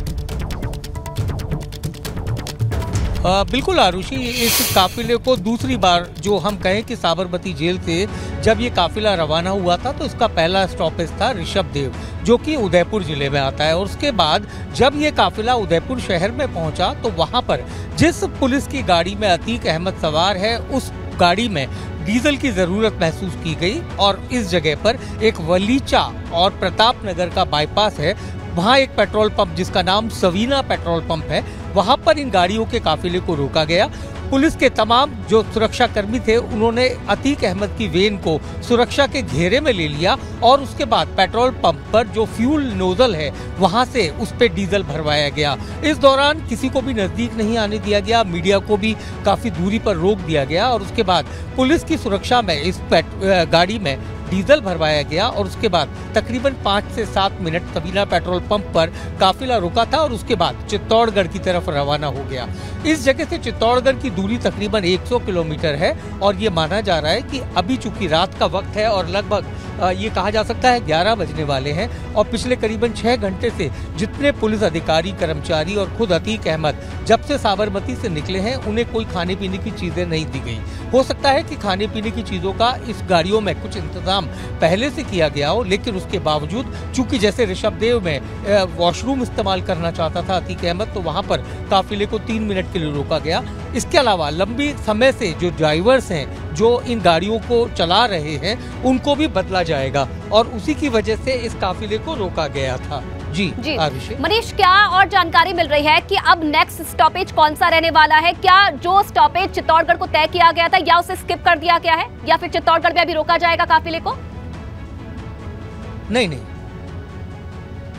Speaker 6: बिल्कुल आरुषि, इस काफिले को दूसरी बार जो हम कहें कि साबरमती जेल से जब ये काफिला रवाना हुआ था तो इसका पहला स्टॉपेज था ऋषभदेव, जो कि उदयपुर जिले में आता है। और उसके बाद जब ये काफिला उदयपुर शहर में पहुंचा तो वहां पर जिस पुलिस की गाड़ी में अतीक अहमद सवार है उस गाड़ी में डीजल की जरूरत महसूस की गई। और इस जगह पर एक वलीचा और प्रताप नगर का बाईपास है, वहाँ एक पेट्रोल पंप जिसका नाम सवीना पेट्रोल पंप है, वहाँ पर इन गाड़ियों के काफिले को रोका गया। पुलिस के तमाम जो सुरक्षा कर्मी थे उन्होंने अतीक अहमद की वेन को सुरक्षा के घेरे में ले लिया और उसके बाद पेट्रोल पंप पर जो फ्यूल नोजल है वहां से उस पे डीजल भरवाया गया। इस दौरान किसी को भी नजदीक नहीं आने दिया गया, मीडिया को भी काफी दूरी पर रोक दिया गया। और उसके बाद पुलिस की सुरक्षा में इस गाड़ी में डीजल भरवाया गया और उसके बाद तकरीबन 5 से 7 मिनट सवीना पेट्रोल पंप पर काफिला रुका था और उसके बाद चित्तौड़गढ़ की तरफ रवाना हो गया। इस जगह से चित्तौड़गढ़ की दूरी तकरीबन 100 किलोमीटर है और ये माना जा रहा है कि अभी चूंकि रात का वक्त है और लगभग ये कहा जा सकता है 11 बजने वाले हैं और पिछले करीबन 6 घंटे से जितने पुलिस अधिकारी, कर्मचारी और खुद अतीक अहमद जब से साबरमती से निकले हैं उन्हें कोई खाने पीने की चीजें नहीं दी गई। हो सकता है कि खाने पीने की चीजों का इस गाड़ियों में कुछ इंतजाम पहले से किया गया हो, लेकिन उसके बावजूद चूंकि जैसे ऋषभदेव में वॉशरूम इस्तेमाल करना चाहता था अतीक अहमद, तो वहां पर काफिले को 3 मिनट के लिए रोका गया। इसके अलावा लंबी समय से जो ड्राइवर्स हैं जो इन गाड़ियों को चला रहे हैं उनको भी बदला जाएगा और उसी की वजह से इस काफिले को रोका गया था। जी
Speaker 1: मनीष, क्या और जानकारी मिल रही है कि अब नेक्स्ट स्टॉपेज कौन सा रहने वाला है? क्या जो स्टॉपेज चित्तौड़गढ़ को तय किया गया था या उसे स्किप कर दिया गया है या फिर चित्तौड़गढ़ में अभी रोका जाएगा काफिले को?
Speaker 6: नहीं,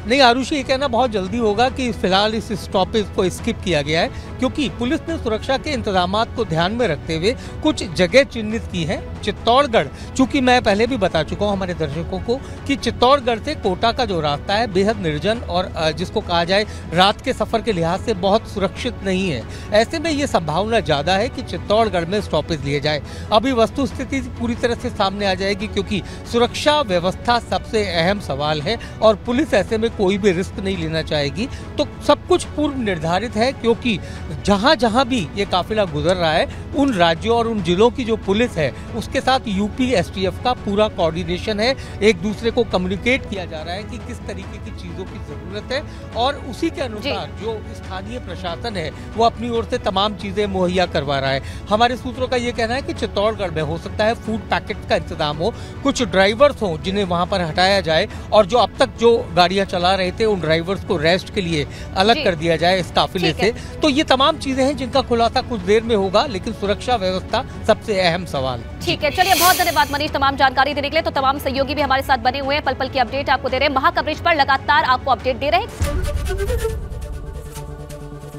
Speaker 6: नहीं आरुषि, ये कहना बहुत जल्दी होगा कि फिलहाल इस स्टॉपेज को स्किप किया गया है, क्योंकि पुलिस ने सुरक्षा के इंतजामात को ध्यान में रखते हुए कुछ जगह चिन्हित की है। चित्तौड़गढ़, चूंकि मैं पहले भी बता चुका हूं हमारे दर्शकों को कि चित्तौड़गढ़ से कोटा का जो रास्ता है बेहद निर्जन और जिसको कहा जाए रात के सफर के लिहाज से बहुत सुरक्षित नहीं है। ऐसे में ये संभावना ज्यादा है कि चित्तौड़गढ़ में स्टॉपेज लिए जाए। अभी वस्तु स्थिति पूरी तरह से सामने आ जाएगी, क्योंकि सुरक्षा व्यवस्था सबसे अहम सवाल है और पुलिस ऐसे में कोई भी रिस्क नहीं लेना चाहेगी। तो सब कुछ पूर्व निर्धारित है, क्योंकि जहां जहां भी ये काफिला गुजर रहा है उन राज्यों और उन जिलों की जो पुलिस है उसके साथ यूपी एसटीएफ का पूरा कोऑर्डिनेशन है। एक दूसरे को कम्युनिकेट किया जा रहा है कि किस तरीके की चीजों की जरूरत है और उसी के अनुसार जो स्थानीय प्रशासन है वो अपनी ओर से तमाम चीजें मुहैया करवा रहा है। हमारे सूत्रों का ये कहना है कि चित्तौड़गढ़ में हो सकता है फूड पैकेट का इंतजाम हो, कुछ ड्राइवर्स हो जिन्हें वहां पर हटाया जाए और जो अब तक जो गाड़ियां चला रहे थे उन ड्राइवर्स को रेस्ट के लिए अलग कर दिया जाए इस काफिले से। तो ये तमाम चीजें हैं जिनका खुलासा कुछ देर में होगा, लेकिन सुरक्षा व्यवस्था सबसे अहम सवाल।
Speaker 1: ठीक है, चलिए बहुत धन्यवाद मनीष तमाम जानकारी देने के लिए। तो तमाम सहयोगी भी हमारे साथ बने हुए हैं, पल पल की अपडेट आपको दे रहे हैं, महा कवरेज पर लगातार आपको अपडेट दे रहे हैं।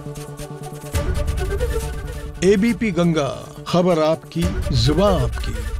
Speaker 7: एबीपी गंगा, खबर आपकी, जुबान आपकी।